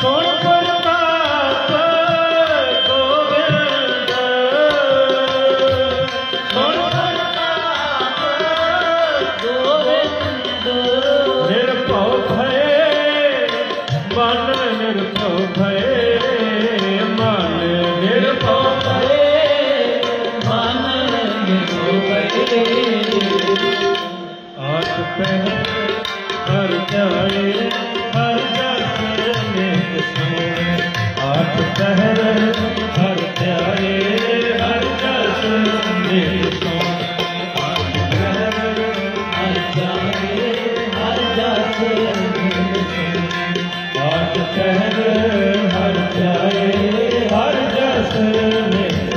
ਸੁਣ ਪ੍ਰਤਾਪ ਗੋਬਿੰਦ ਸੁਣ ਪ੍ਰਤਾਪ ਗੋਬਿੰਦ ਨਿਰਭਉ ਭਏ ਮਨ ਨਿਰਭਉ ਭਏ ਮਨ ਨਿਰਭਉ ਭਏ ਮਨ ਨਿਰਭਉ ਭਏ ਆਠ ਪਹਿਰ ਹਰ ਜਾਏ ਹਰ ਜਸ ਨਿਤ ਸੋਏ ਆਠ ਪਹਿਰ ਹਰ ਜਾਏ ਹਰ ਜਸ ਨਿਤ ਸੋਏ ਆਠ ਪਹਿਰ ਹਰ ਜਾਏ ਹਰ ਜਸ ਨਿਤ ਸੋਏ ਆਠ ਪਹਿਰ ਹਰ ਜਾਏ ਹਰ ਜਸ ਨਿਤ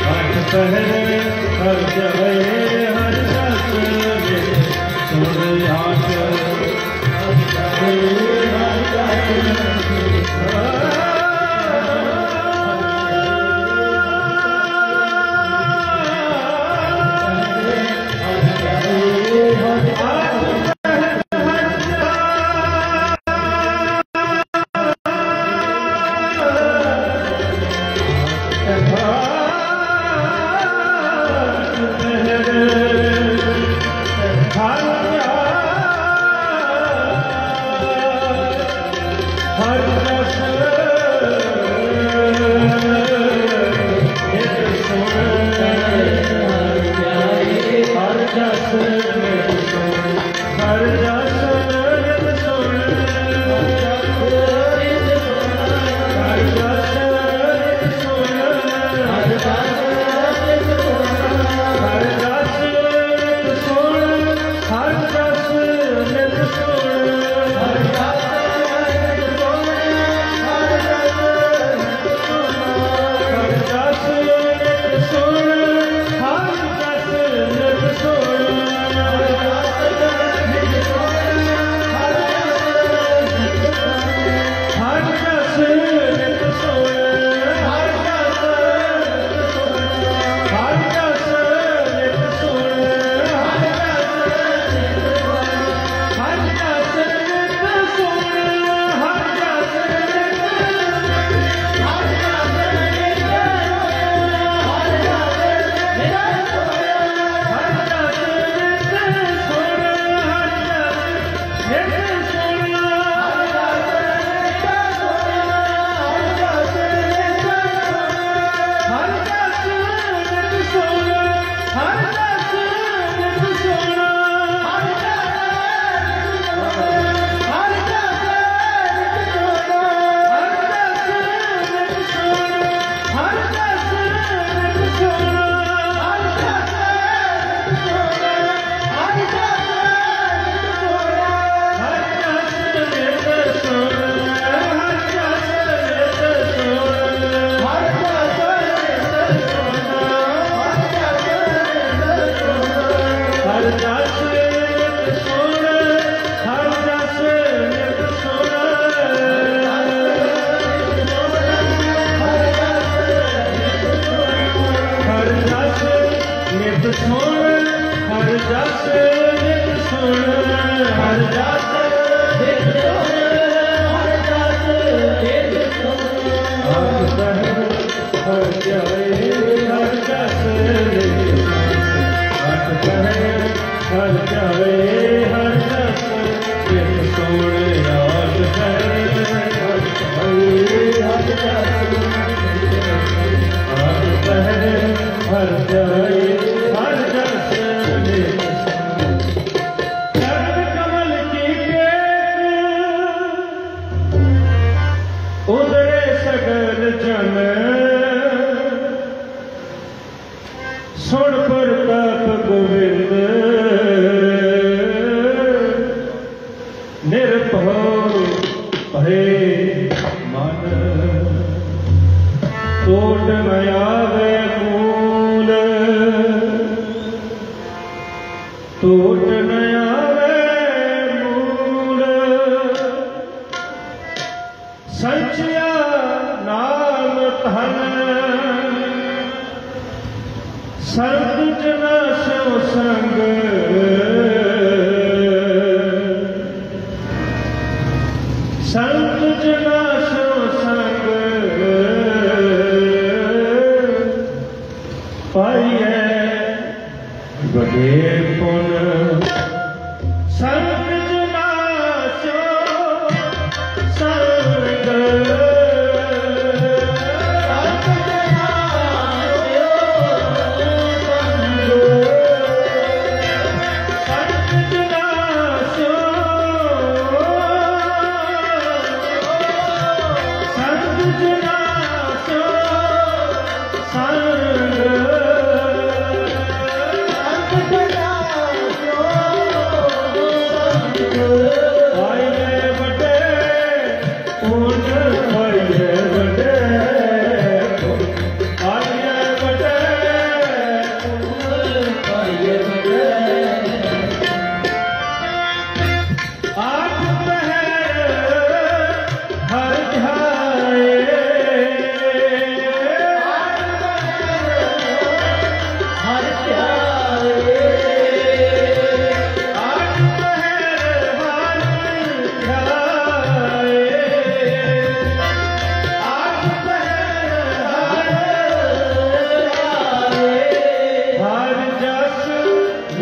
Hare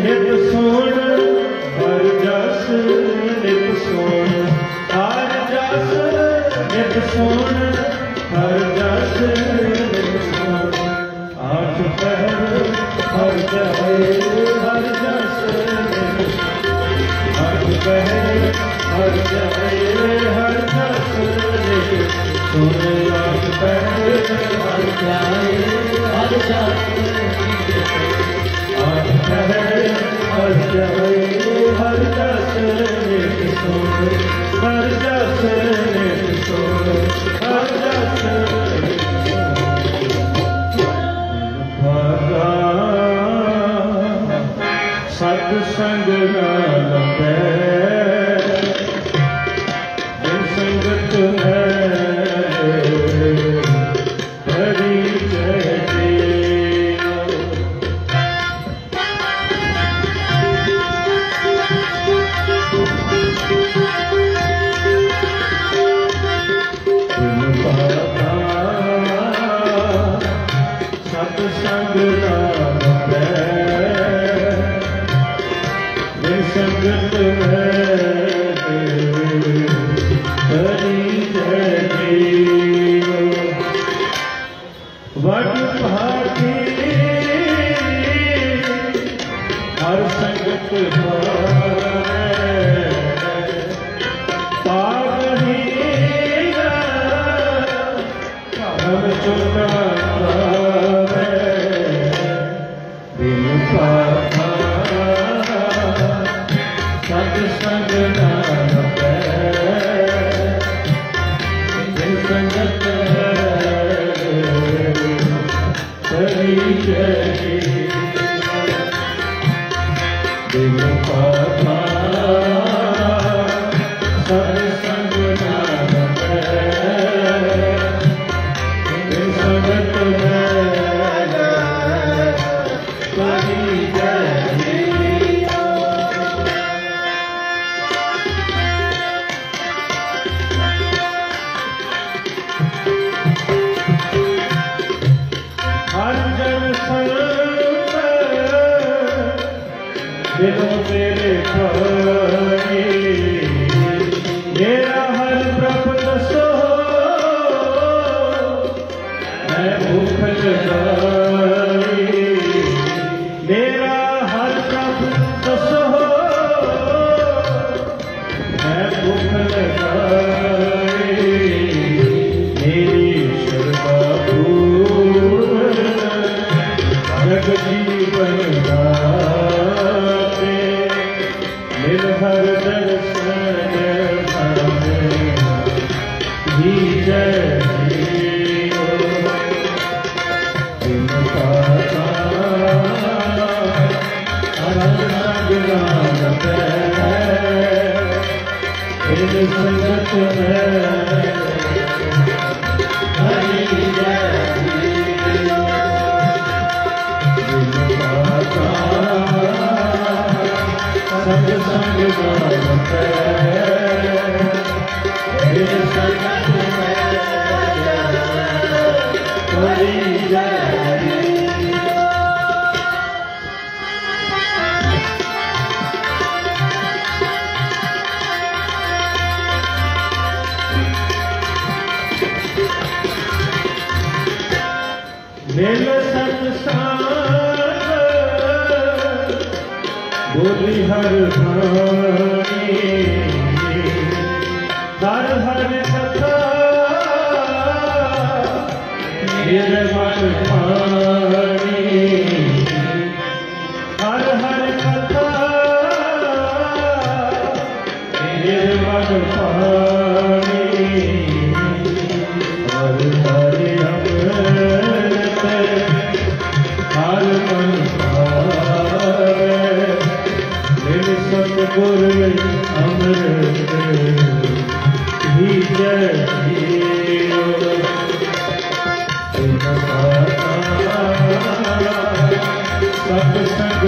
ਨਿਤ ਸੋਣ ਹਰ ਜਸ ਨਿਤ ਸੋਣ ਹਰ ਜਸ ਨਿਤ ਸੋਣ ਹਰ ਜਸ ਨਿਤ ਸੋਣ ਆਠ ਪਹਿਰ ਹਰ ਜਾਏ ਹਰ ਜਸ ਆਠ ਪਹਿਰ ਹਰ ਜਾਏ ਹਰ ਜਸ ਨਿਤ ਸੋਣ ਆਠ ਪਹਿਰ ਹਰ ਜਾਏ ਹਰ ਜਸ आठ पहर हर जाए हर जस नित सोण हर जस नित सोण हर जस भागा सत संग न लभै जिन संगत है हरि जय संगत है हरि जय देव वट भागी हर संगत पागही हम चुका दिन पापा सत संग नाम संगत हरि जय दिन पापा सत संग नाम संगत हरि जय दिलों मेरे खाए मेरा हर प्रभ दसो मैं भूख लगाई मेरा हर प्रभ दसो मैं भूख लगाई मेरी शर्मा पूर्ण जग जीवन हर दर्शन ही जय दिन पाता संग नाम संगत हरि जय दिन पाता सत संग नाम हरि जय मिल सत्संग बोली हर भाई हर हर कथा निर्मल पानी हर हर कथा निर्मल पानी हर हर अमृत हर मन सतगुर अमृत ही जय सत संग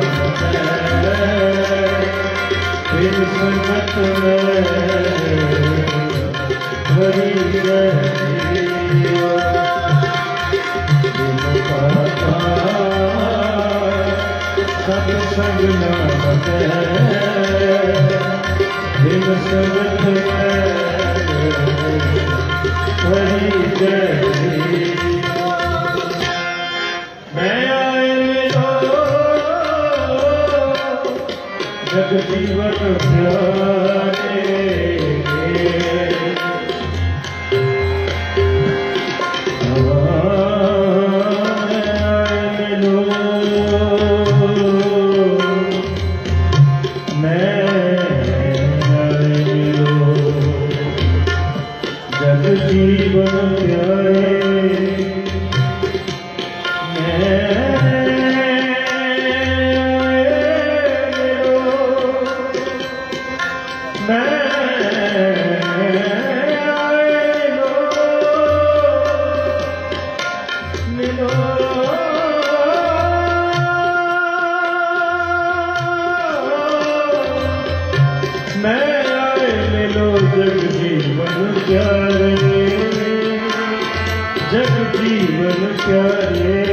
फिर संगत हरि जय सत्संग नाम बिन शब्द हरि जय मैं आए मिलो जग जीवन प्यारे जीवन प्यारे जग जीवन प्यारे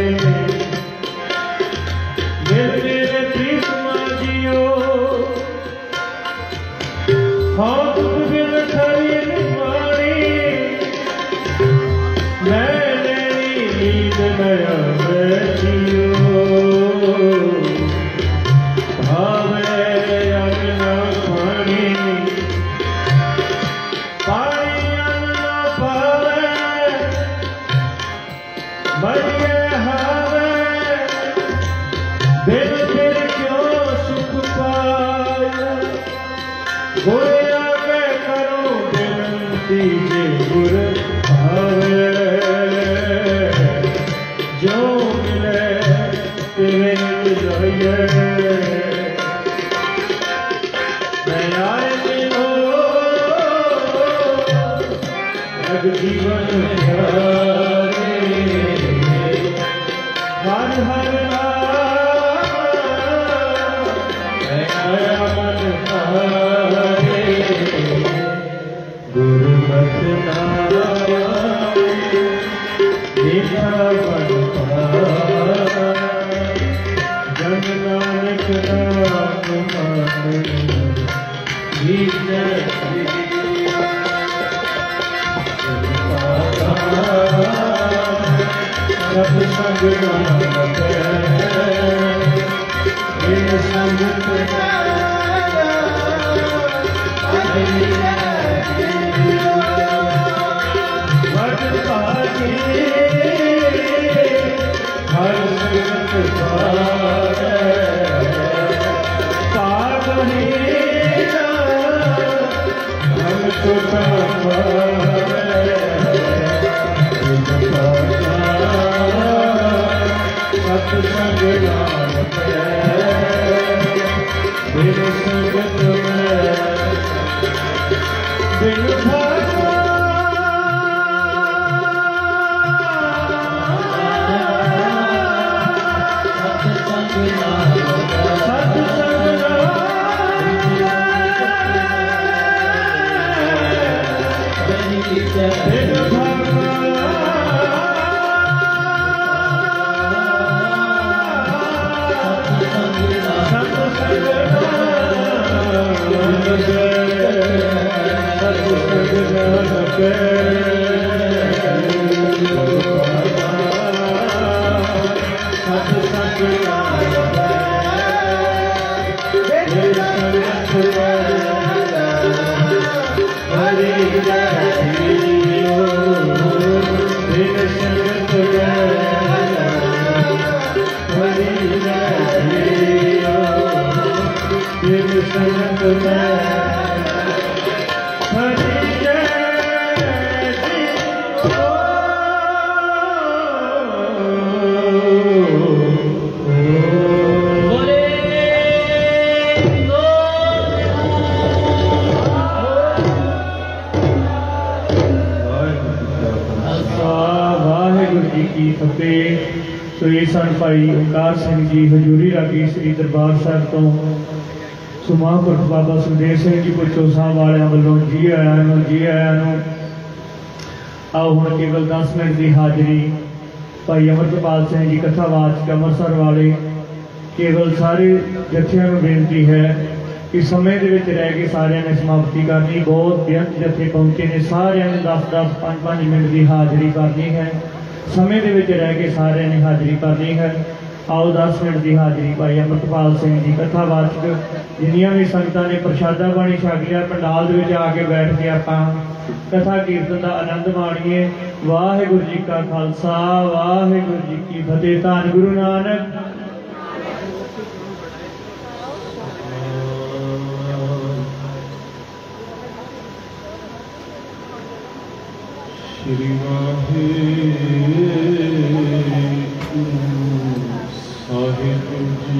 मेरे कृष्ण जियो हाँ तुम बिन खरी निवारी मैं मेरी नींद नया बैठियो भावे अगना पानी बड़े हावे बिन फिर क्यों सुख पाया बुरे आगे करो बिनती जे गुर भावे जो मिले तेरे जाइए मैं आए मिलो जग जीवन हर हर मन हरे गुरुमत जन नानक नाम मान सत्संग नाम ये संगत भट भागी हर संगत पागही हम तो सत्संग नाम बिन संगत बिन भागा सत्संग बिन भागा तो ये सन भाई ओंकार सिंह जी हजूरी रागी श्री दरबार साहब तो सो महापुरख बाबा सुखदेव सिंह जी पुछो साहब वालों वालों जी आया आओ हम केवल 10 मिनट की हाजिरी भाई अमृतपाल सिंह जी कथावाचक अमृतसर वाले ਕੇਵਲ ਸਾਰੇ ਜਥਿਆਂ ਨੂੰ ਬੇਨਤੀ ਹੈ ਕਿ ਸਮੇਂ ਦੇ ਵਿੱਚ ਰਹਿ ਕੇ ਸਾਰਿਆਂ ਨੇ ਸਮਾਪਤੀ ਕਰਨੀ। ਬਹੁਤ ਬੇਅੰਤ ਜਥੇ ਪਹੁੰਚੇ ਨੇ, ਸਾਰਿਆਂ ਨੇ 10-10, 5-5 ਮਿੰਟ ਦੀ ਹਾਜ਼ਰੀ ਕਰਨੀ ਹੈ। ਸਮੇਂ ਦੇ ਵਿੱਚ ਰਹਿ ਕੇ ਸਾਰਿਆਂ ਨੇ ਹਾਜ਼ਰੀ ਕਰਨੀ ਹੈ। ਆਓ 10 ਮਿੰਟ ਦੀ ਹਾਜ਼ਰੀ ਭਾਈ ਅੰਮ੍ਰਿਤਪਾਲ ਸਿੰਘ ਜੀ ਕਥਾਵਾਚਕ ਜਿੰਨੀਆਂ ਵੀ ਸੰਗਤਾਂ ਨੇ ਪ੍ਰਸ਼ਾਦਾ ਪਾਣੀ ਛਕ ਲਿਆ, ਪੰਡਾਲ ਦੇ ਵਿੱਚ ਆ ਕੇ ਬੈਠ ਕੇ ਆਪਾਂ ਕਥਾ ਕੀਰਤਨ ਦਾ ਆਨੰਦ ਮਾਣੀਏ। ਵਾਹਿਗੁਰੂ ਜੀ ਕਾ ਖਾਲਸਾ, ਵਾਹਿਗੁਰੂ ਜੀ ਕੀ ਫਤਿਹ। ਧੰਨ ਗੁਰੂ ਨਾਨਕ। श्री वाहिगुरु साहिब जी।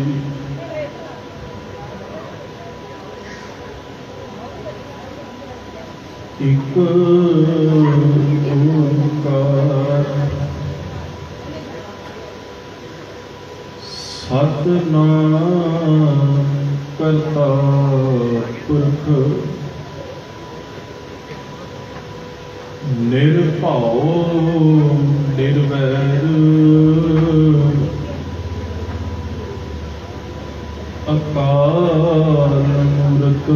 एक ओंकार सतनाम करता पुरख निर्भव निर्वैर अकाल मूरत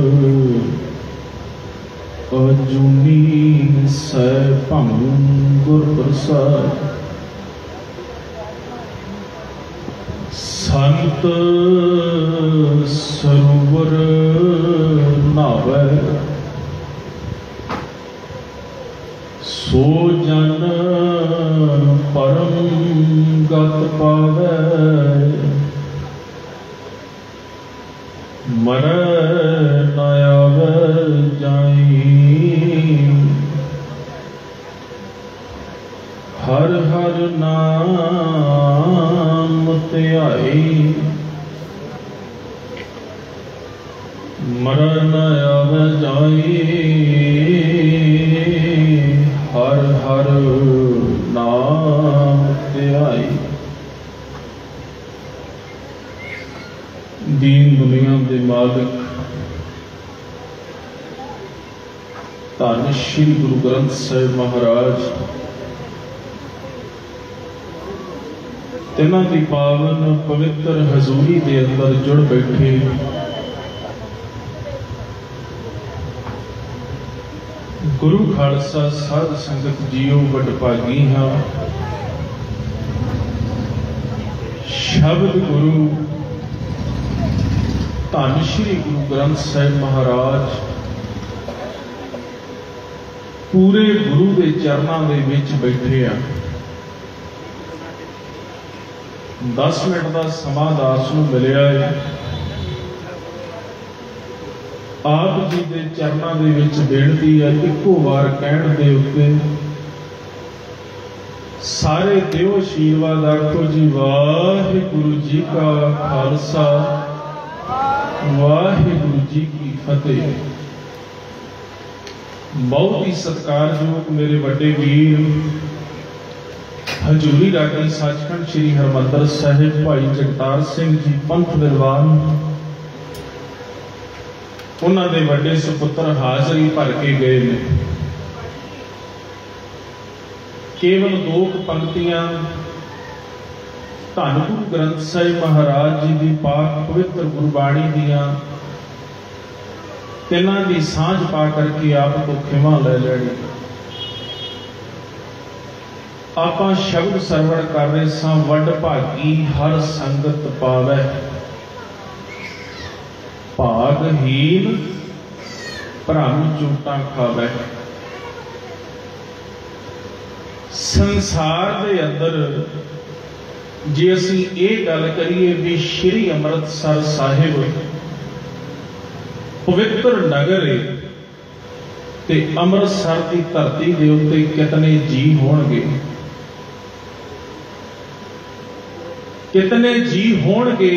अजूनी सैभं गुर प्रसाद। संत सरोवर नावै सो जन परम गत पावै। मरै न आवै जाई। हर हर नाम ध्याई। मरै न आवै जाई। हर हर नाम ध्याई। दीन दुनिया दे मालिक धन श्री गुरु ग्रंथ साहिब महाराज तिन्हां दी पावन पवित्र हजूरी दे अंदर जुड़ बैठे गुरु खालसा साध संगत जीओ वडभागी हाँ। शब्द गुरु धन श्री गुरु ग्रंथ साहिब महाराज पूरे गुरु के चरणों दे विच बैठे आ। 10 मिनट का समा दास नूं मिलिया है। आप जी के चरणों दे विच बेनती है, इको बार कहण दे उत्ते सारे दिओ आशीर्वाद। आखो जी वाहिगुरु जी का खालसा, वाहिगुरु जी की फतेह। बहुत ही सत्कारयोग मेरे बड़े वीर हजूरी रागी सचखंड श्री हरमंदर साहिब भाई जगतार सिंह जी पंथ विद्वान, उन्होंने बड़े सुपुत्र हाजरी भर के गए ने। केवल 2 पंक्तियां धन गुरु ग्रंथ साहिब महाराज जी की पाक पवित्र गुरबाणी दियां तिन्हां दी सांझ पा करके आप तो खिमा ले लैनी। आपां शब्द सरवण कर रहे सां। वड भागी हर संगत पावै, भागहीन भ्रम झूठा खावै। संसार दे अंदर जे असीं ये गल करिए भी श्री अमृतसर साहिब पवित्र नगर है ते अमृतसर की धरती के उत्ते कितने जी होणगे, कितने जी होणगे।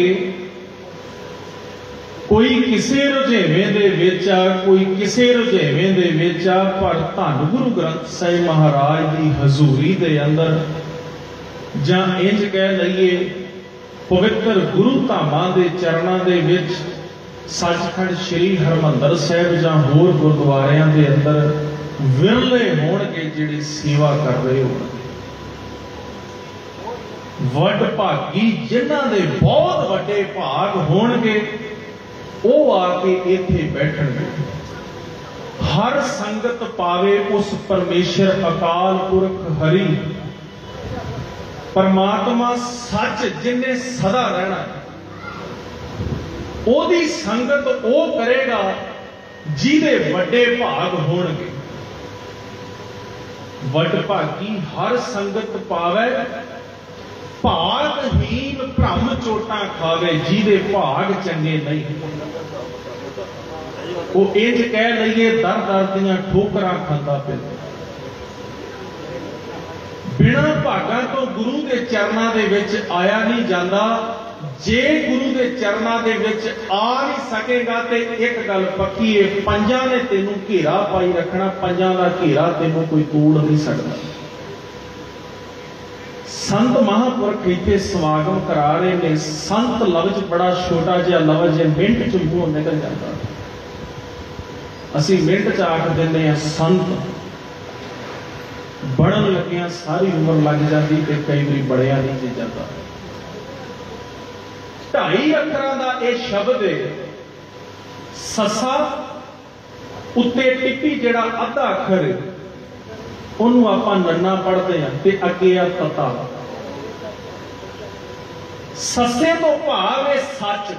कोई किसे रुझेवें दे विच आ, कोई किसे रुझेवें दे विच आ, पर धन गुरु ग्रंथ साहिब महाराज की हजूरी दे अंदर जां इंज कह लईए पवित्र गुरु धामां दे चरणां दे विच सचखंड श्री हरमंदर साहिब जां होर गुरुद्वारियां दे अंदर विरले होणगे जिहड़े सेवा कर रहे हो। वडभागी जिन्हां दे बहुत वड्डे भाग होणगे ਉਹ ਆ ਕੇ ਇੱਥੇ ਬੈਠਣਗੇ। हर संगत पावे उस परमेश्वर अकाल पुरख हरि परमात्मा सच जिन्हें सदा रहना, ओदी संगत वो करेगा जिहदे वड्डे भाग होणगे। वडभागी हर संगत पावे, भागहीन भ्रम चोटां खावे, जिहदे भाग चंगे नहीं। वो इंज कह लईए दर दर दियां ठोकरां खांदा फिरदा। बिना भागां तो गुरु के चरणों दे विच आया नहीं जाता। जे गुरु के चरणों दे विच आ नहीं सकेगा तो एक गल पक्की है, पंजां ने तेनू घेरा पाई रखना, पंजां दा घेरा तेनू कोई तोड़ नहीं सकता। संत महापुरख इत्थे समागम करा रहे ने। संत लफ्ज बड़ा छोटा जिहा लफ्ज है, मिंट च मूंहों निकल जाता। असी मिंट च आख दिंदे आ संत, बनन लगिया सारी उम्र लग जाती ते कई बार बड़िया नहीं जाता। 2.5 अखरां दा यह शब्द है। ससा उत्ते टिप्पी जिहड़ा अद्धा अखर है उन्होंने आपां नन्ना पढ़ते हैं ते अगे आ तता। ससे तो भाव है सच,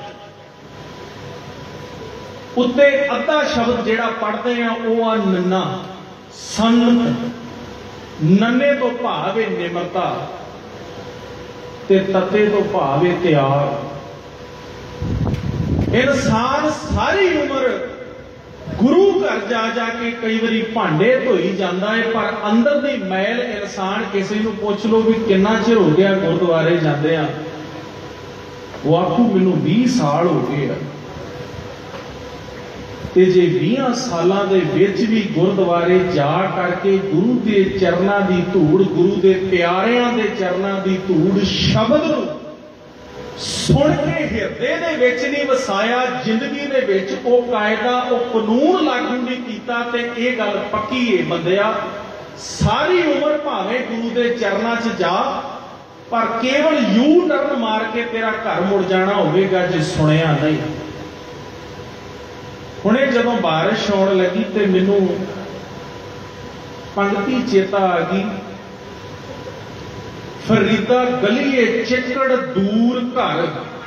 उत्ते अद्धा शब्द जिहड़ा पढ़ते हैं वह आ नन्ना संत। नन्ने तो भाव है निमरता ते तते तो भाव है त्याग। इंसान सारी उम्र गुरु घर जा जाके कई बारी भांडे धोई जाता है, पर अंदर दी मैल इंसान किसी नूं पुछ लो भी कितना चिर हो गया गुरुद्वारे जांदे आ, वो आखू मैनूं 20 साल हो गए। ते जे 20 सालां दे विच भी गुरुद्वारे जा करके गुरु के चरणों की धूड़, गुरु के प्यारियां दे चरणों की धूड़ शब्द सुन के हिरदे दे विच नहीं वसाया, जिंदगी दे विच वो कायदा वो कानून लागू नहीं कीता, ते ये गल पक्की है बंदिया, सारी उम्र भावें गुरु के चरणों च जा, पर केवल यू टर्न मार के तेरा घर मुड़ जाना होगा जे सुनिया नहीं। हुणे जदों बारिश आउण लगी ते मैनूं पंक्ति चेता आ गई, फरीदा गलीए चिकड़ दूर घर,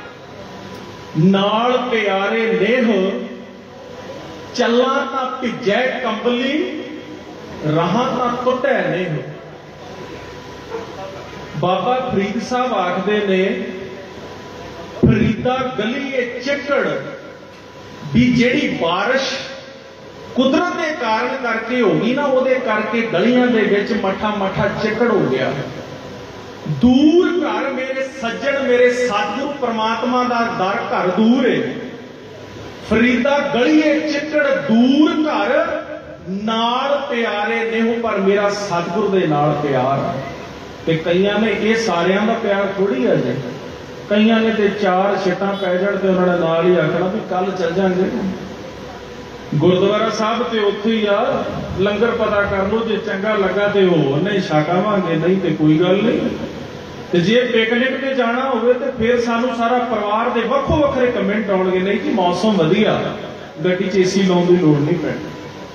नाल प्यारे नेह, चला तां भिजै कंबली, राहां तां टुटै नेह। बाबा फरीद साहब आखदे ने, फरीदा गलीए चिकड़ भी जिहड़ी बारिश कुदरत के कारण करके हो गई ना, उहदे करके गलियां दे विच मठा मठा चिकड़ हो गया। दूर घर मेरे सज्जन, मेरे सतगुरु परमात्मा दा दर घर दूर है। फरीदा गलीए चिकड़ दूर घर, नाल प्यारे नेहो, पर मेरा सतगुरु दे नाल प्यार। ते कईयां ने ये सारियां दा प्यार थोड़ी है जी, कईयां ने ते 4 छिटां पै जाण ते उन्होंने नाल ही आखना भी कल चल जाएंगे गुरुद्वारा साहब, ते उत्थे ही आ लंगर पता कर लो, जे चंगा लगा तो हो नहीं छकावांगे, नहीं तो कोई गल नहीं। ते जे पिकनिक ते जाना होवे ते फिर सानू सारा परिवार दे वक्खो वखरे कमेंट आउणगे, नहीं कि मौसम वधिया, गड्डी च एसी लाउण दी लोड़ नहीं पैणी।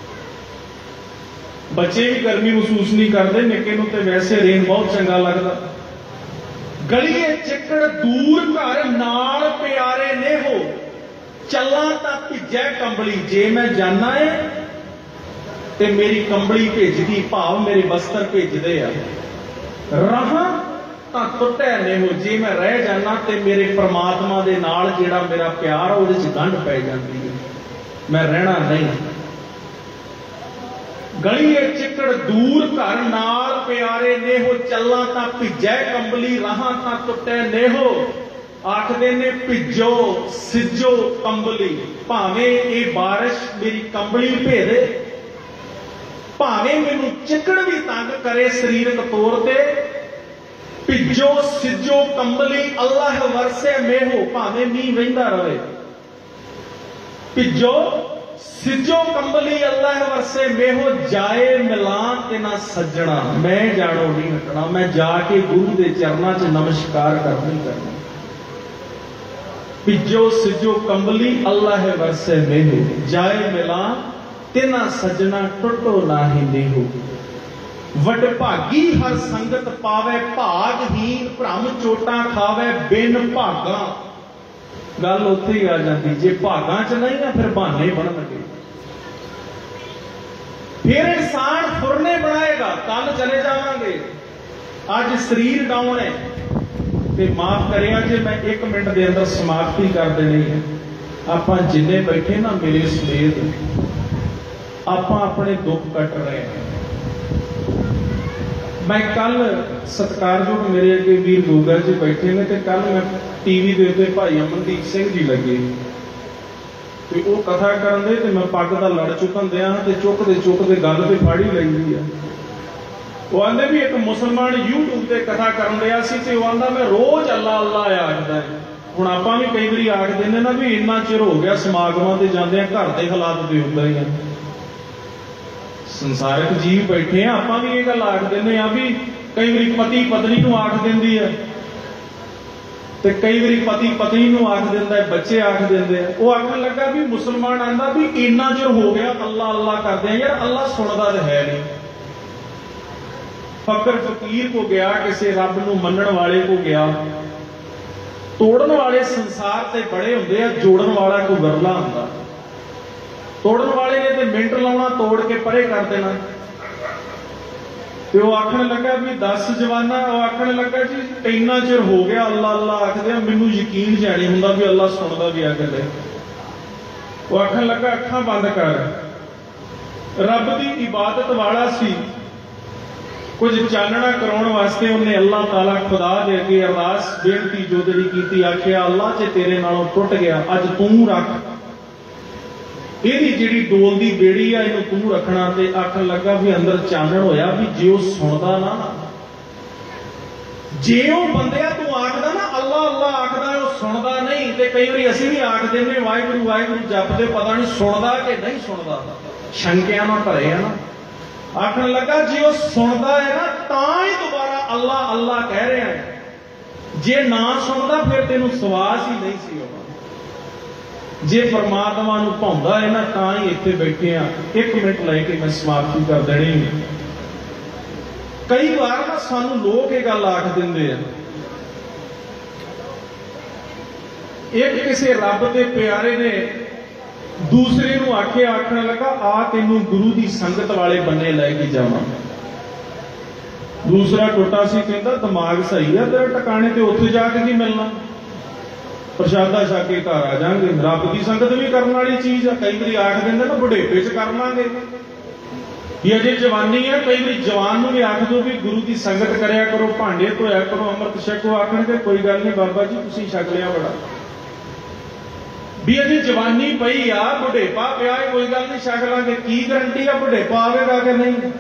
बच्चे भी गर्मी महसूस नहीं करते, निक्के नूं ते वैसे रेन बहुत चंगा लगता। गलीए चिकड़ दूर घर, नाल प्यारे ने हो, चला तां भिजै कंबली। जे मैं जाना है ते मेरी कंबली भेजदी, भाव मेरे वस्त्र भेजदे आ। राहां तां टुटै ने हो, जे मैं रह जाना ते मेरे परमात्मा दे नाल जिहड़ा मेरा प्यार उहदे च गंढ पै जांदी है, मैं रहना नहीं। गलीए चिकड़ दूर घर, नाल प्यारे नेहो, चला तां भिजै कंबली, राहां तां टुटै नेहो। आखदे ने भिजो सिजो कंबली, भावें ये बारिश मेरी कंबली भेदे, भावें मैनूं चिकड़ भी तंग करे शरीरक तौर ते, भिजो सिजो कंबली, अल्लाह वरसे मेहो, भावें मींह वहिंदा रहे। भिजो सिजो कंबली अल्लाह वरसे मेहो जाए मिलान ते ना सज्जना, मैं जानो नहीं हटना, मैं जाके गुरु दे चरणा च नमस्कार करनी करना। पिजो सिजो कंबली अल्लाह वरसे मेहो जाए मिलान ते ना सज्जना, टुटो ना ही देहो। वड भागी हर संगत पावे, भागहीन भ्रम चोटा खावे, बिन भागा। गल उत्थे ही आ जाती, जे भागां च नहीं ना फिर बहाने बनणगे। फिर इंसान फुरने बनाएगा, कल चले जावांगे, अज शरीर डाउन है। ते माफ करिया जे मैं 1 मिनट के अंदर समाप्ति कर देनी है। आपां जिन्ने बैठे ना मेरे समेत, आपां अपने दुख कट रहे हैं। मैं कल सत्कारयोग मेरे अगे वीर गोगा जी बैठे ने, ते कल मैं टीवी के उत्ते भाई अमनदीप सिंह जी लगे, तो वो कथा करन दे, ते मैं पग दा लड़ चुकन दिया, ते चुकते गल ते फड़ ही लई है। वो आंदे भी एक मुसलमान यूट्यूब ते कथा करन दिया सी, ते वो आंदा मैं रोज अल्लाह अल्लाह आखदा है। हुण आपां भी कई बारी आख दिंदे ना भी इन्ना चिर हो गया समागमां ते जांदे आ, घर दे हालात ते उदां ही आ, संसारिक जीव बैठे हैं। आपां भी ये गल आख दिंदे आ भी कई बारी पति पत्नी नूं आख दिंदी है, ते कई बारी पति पत्नी नूं आख दिंदा है, बच्चे आख दिंदे हैं। वो आखन लगा भी मुसलमान आंदा भी इन्ना चिर हो गया अल्लाह अल्लाह करदे हैं, यार अल्लाह सुनदा ते है नहीं। फकर फकीर को गया, किसी रब नूं मनण वाले को गया। तोड़न वाले संसार ते बड़े हुंदे आ, जोड़न वाला कोई विरला हुंदा। तोड़न वाले ने ते मिंट लाउणा, तोड़ के परे कर देना। ते वो आखन लगा भी 10 जवाना, वो आखन लगा जी इन्ना चिर हो गया अल्लाह अल्लाह आखदे, मैनूं यकीन जिहा नहीं हुंदा भी अल्लाह सुनदा भी आ गल। वो आखन लगा अखां बंद कर। रब दी इबादत वाला सी, कुछ चानना कराउण वास्ते उन्हें अल्लाह ताला खुदा दे अगे अरदास बेनती जो जड़ी कीती, आखिया अल्लाह च तेरे नालों टुट गया, अज तू रख ਇਹਦੀ ਜਿਹੜੀ ਡੋਲ ਦੀ ਬੇੜੀ ਆ, ਇਹਨੂੰ ਤੂੰ ਰੱਖਣਾ। ਤੇ ਆਖਣ ਲੱਗਾ ਵੀ ਅੰਦਰ ਚਾਨਣ ਹੋਇਆ ਵੀ ਜੇ ਉਹ ਸੁਣਦਾ ਨਾ, ਜੇ ਉਹ ਬੰਦਿਆ ਤੂੰ ਆਖਦਾ ਨਾ ਅੱਲਾ ਅੱਲਾ ਆਖਦਾ, ਉਹ ਸੁਣਦਾ ਨਹੀਂ। ਤੇ ਕਈ ਵਾਰੀ ਅਸੀਂ ਵੀ ਆਖ ਦਿੰਦੇ ਵਾਹਿਗੁਰੂ ਵਾਹਿਗੁਰੂ ਜਪਦੇ, ਪਤਾ ਨਹੀਂ ਸੁਣਦਾ ਕਿ ਨਹੀਂ ਸੁਣਦਾ, ਸ਼ੰਕਿਆਂ ਨਾਲ ਭਰੇ ਆ ਨਾ। ਆਖਣ ਲੱਗਾ ਜੇ ਉਹ ਸੁਣਦਾ ਹੈ ਨਾ ਤਾਂ ਹੀ ਦੁਬਾਰਾ ਅੱਲਾ ਅੱਲਾ ਕਹਿ ਰਿਹਾ ਹੈ, ਜੇ ਨਾ ਸੁਣਦਾ ਫਿਰ ਤੈਨੂੰ ਸਵਾਸ ਹੀ ਨਹੀਂ ਸੀ ਹੋਣਾ। जे परमात्मा नूं भाउंदा है ना तां ही इत्थे बैठे आ। 1 मिनट लैके मैं समाप्ति कर देनी। कई बार ना सानू लोग ये गल आख दिंदे आ, एक किसी रब दे प्यारे ने दूसरे नूं आखे, आखण लगा आ तैनूं गुरु दी संगत वाले बन्ने लैके जावां। दूसरा टुटा सी, कहंदा दिमाग सही है तेरा, टकाने ते उत्थे जाके की मिलना, प्रशादा छक के घर आ जाएंगे। रब की संगत भी करने वाली चीज है। कई बार आख देंगे ना बुढ़ेपे च कर लांगे, ये अजे जवानी है। कई बार जवान नूं भी आख दो भी गुरु की संगत करया करो, भांडे धोया करो, अमृत छको, आखणगे कोई गल नहीं बाबा जी तुसीं छक लिया बड़ा। भी अजे जवानी पई आ, बुढ़ेपा पिया, कोई गल नहीं छक लांगे। की गारंटी है बुढ़ेपा आवेगा कि नहीं?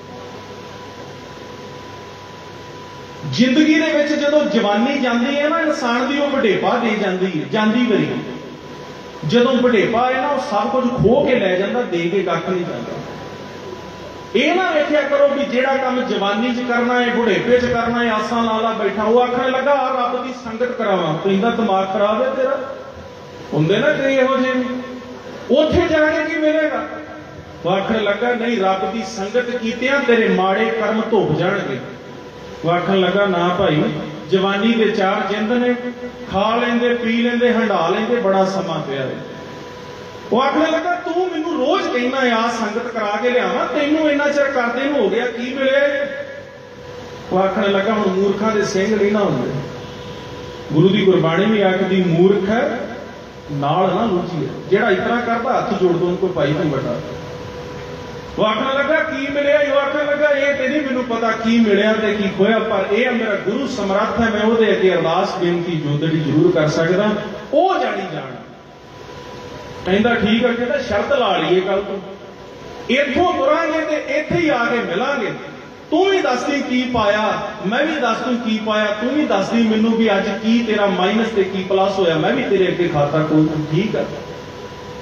जिंदगी दे विच जदों जवानी जांदी है ना इंसान दी, वो बुढ़ेपा दे जांदी है। जांदी वारी जदों बुढ़ेपा है ना, वो सब कुछ खो के लै जांदा, दे के कख नहीं जांदा। ये ना वेखिया करो भी जेड़ा काम जवानी च करना है बुढ़ेपे च करना है, आसां लाला बैठा। वो आखण लगा रब की संगत करावां, कहंदा दिमाग खराब है तेरा। हुंदे ना कई इहो जिहे, उत्थे जाके की मिलेगा? वो आखण लगा नहीं, रब की संगत कीतियां तेरे माड़े कर्म धुप जाणगे। वो आखन लगा ना भाई, जवानी के 4 जिंद ने, खा लेंदे पी लेंदे हंडा लेंदे, बड़ा समा पिया है। वो आखने लगा तू मैनू रोज कहना आ संगत करा के लियावां, तैनू इन्ना चिर करदे नूं हो गया, की मिले? वो आखने लगा हुण मूर्खां दे सिंह नहीं ना हुंदे। गुरु की गुरबाणी भी आखदी मूर्ख है नाल ना लुझीए, जेड़ा इतना करदा हथ जोड़ दो उनको पाई तू बड़ा। वो आखने लगा की मिले? वो आखने लगा ये तो नहीं मैनू पता की मिलिया ते की खोया, पर यह मेरा गुरु समर्थ है, मैं वो अगे अरदास बेनती जोदड़ी जरूर कर सकदा, वो जानी जान। कहंदा ठीक है, कहंदा शर्त ला लीए कल तू इथों तुरांगे ते इत्थे ही आके मिलांगे। तू भी दस दी की पाया, मैं भी दस दूं की पाया, तू भी दस दी मैनू भी अज की तेरा माइनस ते की प्लस होया, मैं भी तेरे अगे खाता खोल दूं। ठीक है।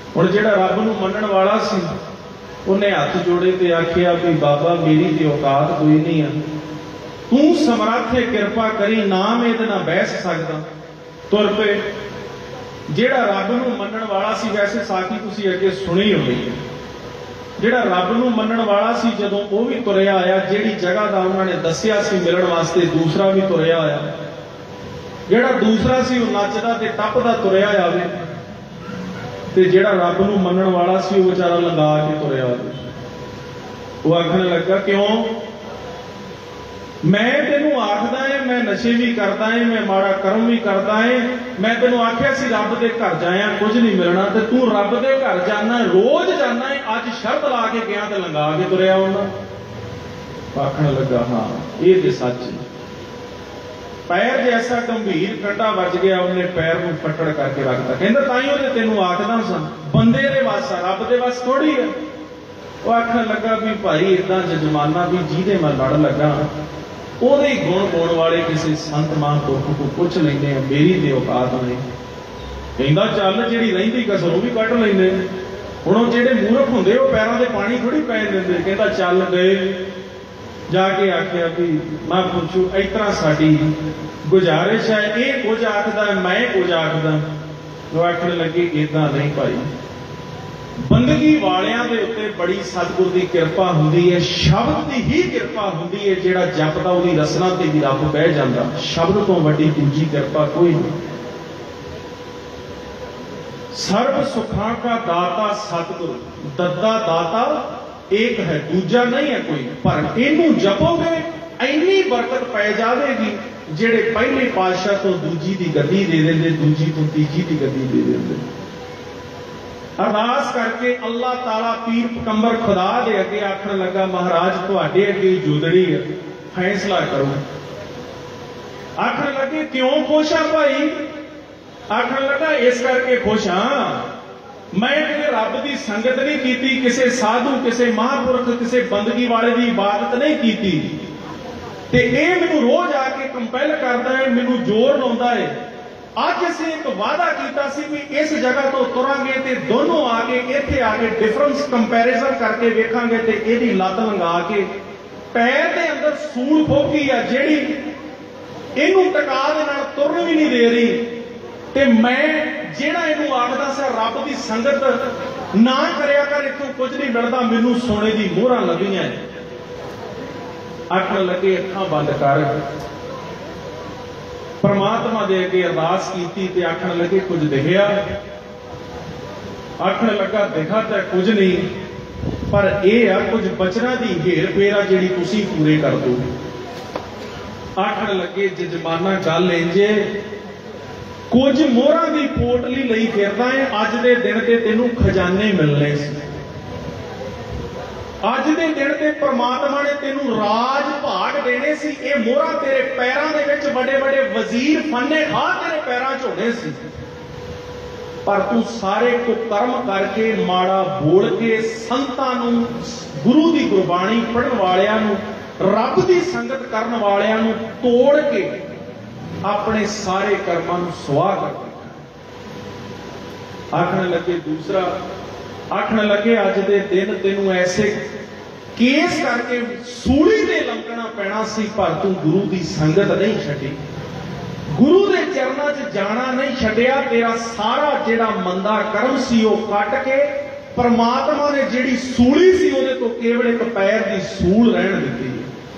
ਹੁਣ ਜਿਹੜਾ ਰੱਬ ਨੂੰ ਮੰਨਣ ਵਾਲਾ ਸੀ ਉਹਨੇ ਹੱਥ ਜੋੜੇ ਤੇ ਆਖਿਆ ਵੀ ਬਾਬਾ ਮੇਰੀ ਤੇ ਔਕਾਤ ਕੋਈ ਨਹੀਂ ਆ, ਤੂੰ ਸਮਰੱਥ ਹੈ, ਕਿਰਪਾ ਕਰੀ, ਨਾ ਮੈਂ ਇਹਦੇ ਨਾਲ ਬਹਿਸ ਸਕਦਾ। ਤੁਰ ਪਏ। ਜਿਹੜਾ ਰੱਬ ਨੂੰ ਮੰਨਣ ਵਾਲਾ ਸੀ, ਵੈਸੇ ਸਾਖੀ ਤੁਸੀਂ ਅੱਗੇ ਸੁਣੀ ਹੋਣੀ ਹੈ, ਜਿਹੜਾ ਰੱਬ ਨੂੰ ਮੰਨਣ ਵਾਲਾ ਸੀ ਜਦੋਂ ਉਹ ਵੀ ਤੁਰਿਆ ਆਇਆ, ਜਿਹੜੀ ਜਗ੍ਹਾ ਦਾ ਉਹਨਾਂ ਨੇ ਦੱਸਿਆ ਸੀ ਮਿਲਣ ਵਾਸਤੇ, ਦੂਸਰਾ ਵੀ ਤੁਰਿਆ ਆਇਆ। ਜਿਹੜਾ ਦੂਸਰਾ ਸੀ ਉਹ ਨੱਚਦਾ ਤੇ ਟੱਪਦਾ ਤੁਰਿਆ ਆਵੇ, ਤੇ ਜਿਹੜਾ ਰੱਬ ਨੂੰ ਮੰਨਣ ਵਾਲਾ ਸੀ ਉਹ ਵਿਚਾਰਾ ਲੰਘਾ ਕੇ ਤੁਰਿਆ ਆਵੇ। ਉਹ ਆਖਣ ਲੱਗਾ ਕਿਉਂ? ਮੈਂ ਤੈਨੂੰ ਆਖਦਾ ਏ ਮੈਂ ਨਸ਼ੇ ਵੀ ਕਰਦਾ ਏ, ਮੈਂ ਮਾੜਾ ਕਰਮ ਵੀ ਕਰਦਾ ਏ, ਮੈਂ ਤੈਨੂੰ ਆਖਿਆ ਸੀ ਰੱਬ ਦੇ ਘਰ ਜਾਇਆ ਕੁਝ ਨਹੀਂ ਮਿਲਣਾ, ਤੇ ਤੂੰ ਰੱਬ ਦੇ ਘਰ ਜਾਣਾ, ਰੋਜ਼ ਜਾਣਾ ਏ, ਅੱਜ ਸ਼ਰਤ ਲਾ ਕੇ ਗਿਆ ਤੇ ਲੰਘਾ ਕੇ ਤੁਰਿਆ ਉਹਨਾਂ। ਆਖਣ ਲੱਗਾ ਹਾਂ ਇਹ ਤੇ ਸੱਚ ਹੈ। ਪੈਰ ਜੈਸਾ ਗੰਭੀਰ ਕੰਡਾ ਵੱਜ ਗਿਆ, ਉਹਨੇ ਪੈਰ ਨੂੰ ਫੱਟੜ ਕਰਕੇ ਰੱਖਤਾ। ਕਹਿੰਦਾ ਤਾਂ ਹੀ ਉਹਦੇ ਤੈਨੂੰ ਆਖਦਾ ਸਾਂ ਬੰਦੇ ਦੇ ਵੱਸ ਆ, ਰੱਬ ਦੇ ਵੱਸ ਥੋੜੀ ਹੈ। ਉਹ ਆਖਣ ਲੱਗਾ ਵੀ ਭਾਈ ਏਦਾਂ ਜਜਮਾਨਾ ਵੀ ਜਿਹਦੇ ਮੈਂ ਲੜ ਲੱਗਾ ਉਹਦੇ ਗੁਣ ਪਾਉਣ ਵਾਲੇ ਕਿਸੇ ਸੰਤ ਮਹਾਂਪੁਰਖ ਤੋਂ ਪੁੱਛ ਲੈਂਦੇ ਆ, ਮੇਰੀ ਤੇ ਔਕਾਤ ਨਹੀਂ। ਕਹਿੰਦਾ ਚੱਲ ਜਿਹੜੀ ਰਹਿੰਦੀ ਕਸਰ ਉਹ ਵੀ ਕੱਢ ਲੈਂਦੇ। ਹੁਣ ਉਹ ਜਿਹੜੇ ਮੂਰਖ ਹੁੰਦੇ ਉਹ ਪੈਰਾਂ ਦੇ ਪਾਣੀ ਥੋੜੀ ਪੈਣ ਦਿੰਦੇ। ਕਹਿੰਦਾ ਚੱਲ ਗਏ, ਜਾ ਕੇ ਆਖਿਆ ਵੀ ਮਹਾਂਪੁਰਸ਼ੋ ਇਸ ਤਰ੍ਹਾਂ ਸਾਡੀ ਗੁਜ਼ਾਰਿਸ਼ ਹੈ, ਇਹ ਕੁਝ ਆਖਦਾ ਮੈਂ ਕੁਝ ਆਖਦਾ। ਉਹ ਆਖਣ ਲੱਗੇ ਏਦਾਂ ਨਹੀਂ ਭਾਈ, ਬੰਦਗੀ ਵਾਲਿਆਂ ਦੇ ਉੱਤੇ ਬੜੀ ਸਤਿਗੁਰ ਦੀ ਕਿਰਪਾ ਹੁੰਦੀ ਹੈ, ਸ਼ਬਦ ਦੀ ਹੀ ਕਿਰਪਾ ਹੁੰਦੀ ਹੈ। ਜਿਹੜਾ ਜਪਦਾ ਉਹਦੀ ਰਸਨਾ ਤੇ ਵੀ ਰੱਬ ਬਹਿ ਜਾਂਦਾ। ਸ਼ਬਦ ਤੋਂ ਵੱਡੀ ਦੂਜੀ ਕਿਰਪਾ ਕੋਈ ਨਹੀਂ। ਸਰਬ ਸੁਖਾਂ ਕਾ ਦਾਤਾ ਸਤਿਗੁਰ, ਦੱਦਾ ਦਾਤਾ ਇੱਕ ਹੈ, ਦੂਜਾ ਨਹੀਂ ਹੈ ਕੋਈ। ਪਰ ਇਹਨੂੰ ਜਪੋਗੇ ਇੰਨੀ ਬਰਕਤ ਪੈ ਜਾਵੇਗੀ, ਜਿਹੜੇ ਪਹਿਲੇ ਪਾਤਸ਼ਾਹ ਤੋਂ ਦੂਜੀ ਦੀ ਗੱਦੀ ਦੇ ਦਿੰਦੇ, ਦੂਜੀ ਤੋਂ ਤੀਜੀ ਦੀ ਗੱਦੀ ਦੇ ਦਿੰਦੇ। ਅਰਦਾਸ ਕਰਕੇ ਅੱਲਾਹ ਤਾਲਾ ਪੀਰ ਪਕੰਬਰ ਖੁਦਾ ਦੇ ਅੱਗੇ ਆਖਣ ਲੱਗਾ ਮਹਾਰਾਜ ਤੁਹਾਡੇ ਅੱਗੇ ਜੁਦੜੀ ਹੈ, ਫੈਸਲਾ ਕਰੋ। ਆਖਣ ਲੱਗੇ ਕਿਉਂ ਖੁਸ਼ ਆ ਭਾਈ? ਆਖਣ ਲੱਗਾ ਇਸ ਕਰਕੇ ਖੁਸ਼ ਹਾਂ, ਮੈਂ ਕਿਤੇ ਰੱਬ ਦੀ ਸੰਗਤ ਨਹੀਂ ਕੀਤੀ, ਕਿਸੇ ਸਾਧੂ ਕਿਸੇ ਮਹਾਂਪੁਰਖ ਕਿਸੇ ਬੰਦਗੀ ਵਾਲੇ ਦੀ ਇਬਾਦਤ ਨਹੀਂ ਕੀਤੀ, ਤੇ ਇਹ ਮੈਨੂੰ ਰੋਜ਼ ਆ ਕੇ ਕੰਪੈਲ ਕਰਦਾ ਹੈ, ਮੈਨੂੰ ਜ਼ੋਰ ਲਾਉਂਦਾ ਹੈ। ਅੱਜ ਅਸੀਂ ਇੱਕ ਵਾਅਦਾ ਕੀਤਾ ਸੀ ਵੀ ਇਸ ਜਗ੍ਹਾ ਤੋਂ ਤੁਰਾਂਗੇ ਤੇ ਦੋਨੋਂ ਆ ਕੇ ਇੱਥੇ ਆ ਕੇ ਡਿਫਰੈਂਸ ਕੰਪੈਰੀਜ਼ਨ ਕਰਕੇ ਵੇਖਾਂਗੇ, ਤੇ ਇਹਦੀ ਲੱਤ ਲੰਗਾ ਕੇ ਪੈਰ ਦੇ ਅੰਦਰ ਸੂਲ ਖੋਖੀ ਆ ਜਿਹੜੀ ਇਹਨੂੰ ਟਕਾ ਦੇ ਨਾਲ ਤੁਰਨ ਵੀ ਨਹੀਂ ਦੇ ਰਹੀ, ਤੇ ਮੈਂ ਜਿਹੜਾ ਇਹਨੂੰ ਆਖਦਾ ਸੀ ਰੱਬ ਦੀ ਸੰਗਤ ਨਾ ਕਰਿਆ ਕਰ, ਇੱਥੋਂ ਕੁਝ ਨਹੀਂ ਮਿਲਦਾ, ਮੈਨੂੰ ਸੋਨੇ ਦੀ ਮੋਹਰਾਂ ਲੱਗੀਆਂ। ਆਖਣ ਲੱਗੇ ਅੱਖਾਂ ਬੰਦ ਕਰ। ਪਰਮਾਤਮਾ ਦੇ ਅੱਗੇ ਅਰਦਾਸ ਕੀਤੀ ਤੇ ਆਖਣ ਲੱਗੇ ਕੁਝ ਦਿਖਿਆ? ਆਖਣ ਲੱਗਾ ਦਿਖਾ ਤਾਂ ਕੁਝ ਨਹੀਂ, ਪਰ ਇਹ ਆ ਕੁਝ ਬਚਨਾਂ ਦੀ ਹੇਰ ਫੇਰ ਆ ਜਿਹੜੀ ਤੁਸੀਂ ਪੂਰੇ ਕਰ ਦੋ। ਆਖਣ ਲੱਗੇ ਜਜਮਾਨਾ ਗੱਲ ਇੰਜੇ, ਕੁਝ ਮੋਹਰਾਂ ਦੀ ਪੋਟਲੀ ਲਈ ਫਿਰਦਾ ਹੈ, ਅੱਜ ਦੇ ਦਿਨ ਤੇ ਤੈਨੂੰ ਖਜ਼ਾਨੇ ਮਿਲਣੇ ਸੀ। ਅੱਜ ਦੇ ਦਿਨ ਤੇ ਪ੍ਰਮਾਤਮਾ ਨੇ ਤੈਨੂੰ ਰਾਜ ਭਾਗ ਦੇਣੇ ਸੀ। ਇਹ ਮੋਹਰਾਂ ਤੇਰੇ ਪੈਰਾਂ ਦੇ ਵਿੱਚ ਵੱਡੇ ਵੱਡੇ ਵਜ਼ੀਰ ਫੰਨੇ ਖਾ ਤੇਰੇ ਪੈਰਾਂ 'ਚ ਹੋਣੇ ਸੀ, ਪਰ ਤੂੰ ਸਾਰੇ ਕੁਕਰਮ ਕਰਕੇ ਮਾੜਾ ਬੋਲ ਕੇ ਸੰਤਾਂ ਨੂੰ, ਗੁਰੂ ਦੀ ਗੁਰਬਾਣੀ ਪੜ੍ਹਨ ਵਾਲਿਆਂ ਨੂੰ, ਰੱਬ ਦੀ ਸੰਗਤ ਕਰਨ ਵਾਲਿਆਂ ਨੂੰ ਤੋੜ ਕੇ ਆਪਣੇ ਸਾਰੇ ਕਰਮਾਂ ਨੂੰ ਸੁਆਹ ਕਰ ਦਿੱਤਾ। ਆਖਣ ਲੱਗੇ ਦੂਸਰਾ, ਆਖਣ ਲੱਗੇ ਅੱਜ ਦੇ ਦਿਨ ਤੈਨੂੰ ਐਸੇ ਕੇਸ ਕਰਕੇ ਸੂਲੀ ਤੇ ਲੰਕਣਾ ਪੈਣਾ ਸੀ, ਪਰ ਤੂੰ ਗੁਰੂ ਦੀ ਸੰਗਤ ਨਹੀਂ ਛੱਡੀ, ਗੁਰੂ ਦੇ ਚਰਨਾਂ 'ਚ ਜਾਣਾ ਨਹੀਂ ਛੱਡਿਆ। ਤੇਰਾ ਸਾਰਾ ਜਿਹੜਾ ਮੰਦਾ ਕਰਮ ਸੀ ਉਹ ਕੱਟ ਕੇ ਪਰਮਾਤਮਾ ਨੇ ਜਿਹੜੀ ਸੂਲੀ ਸੀ ਉਹਦੇ ਤੋਂ ਕੇਵਲ ਇੱਕ ਪੈਰ ਦੀ ਸੂਲ ਰਹਿਣ ਦਿੱਤੀ।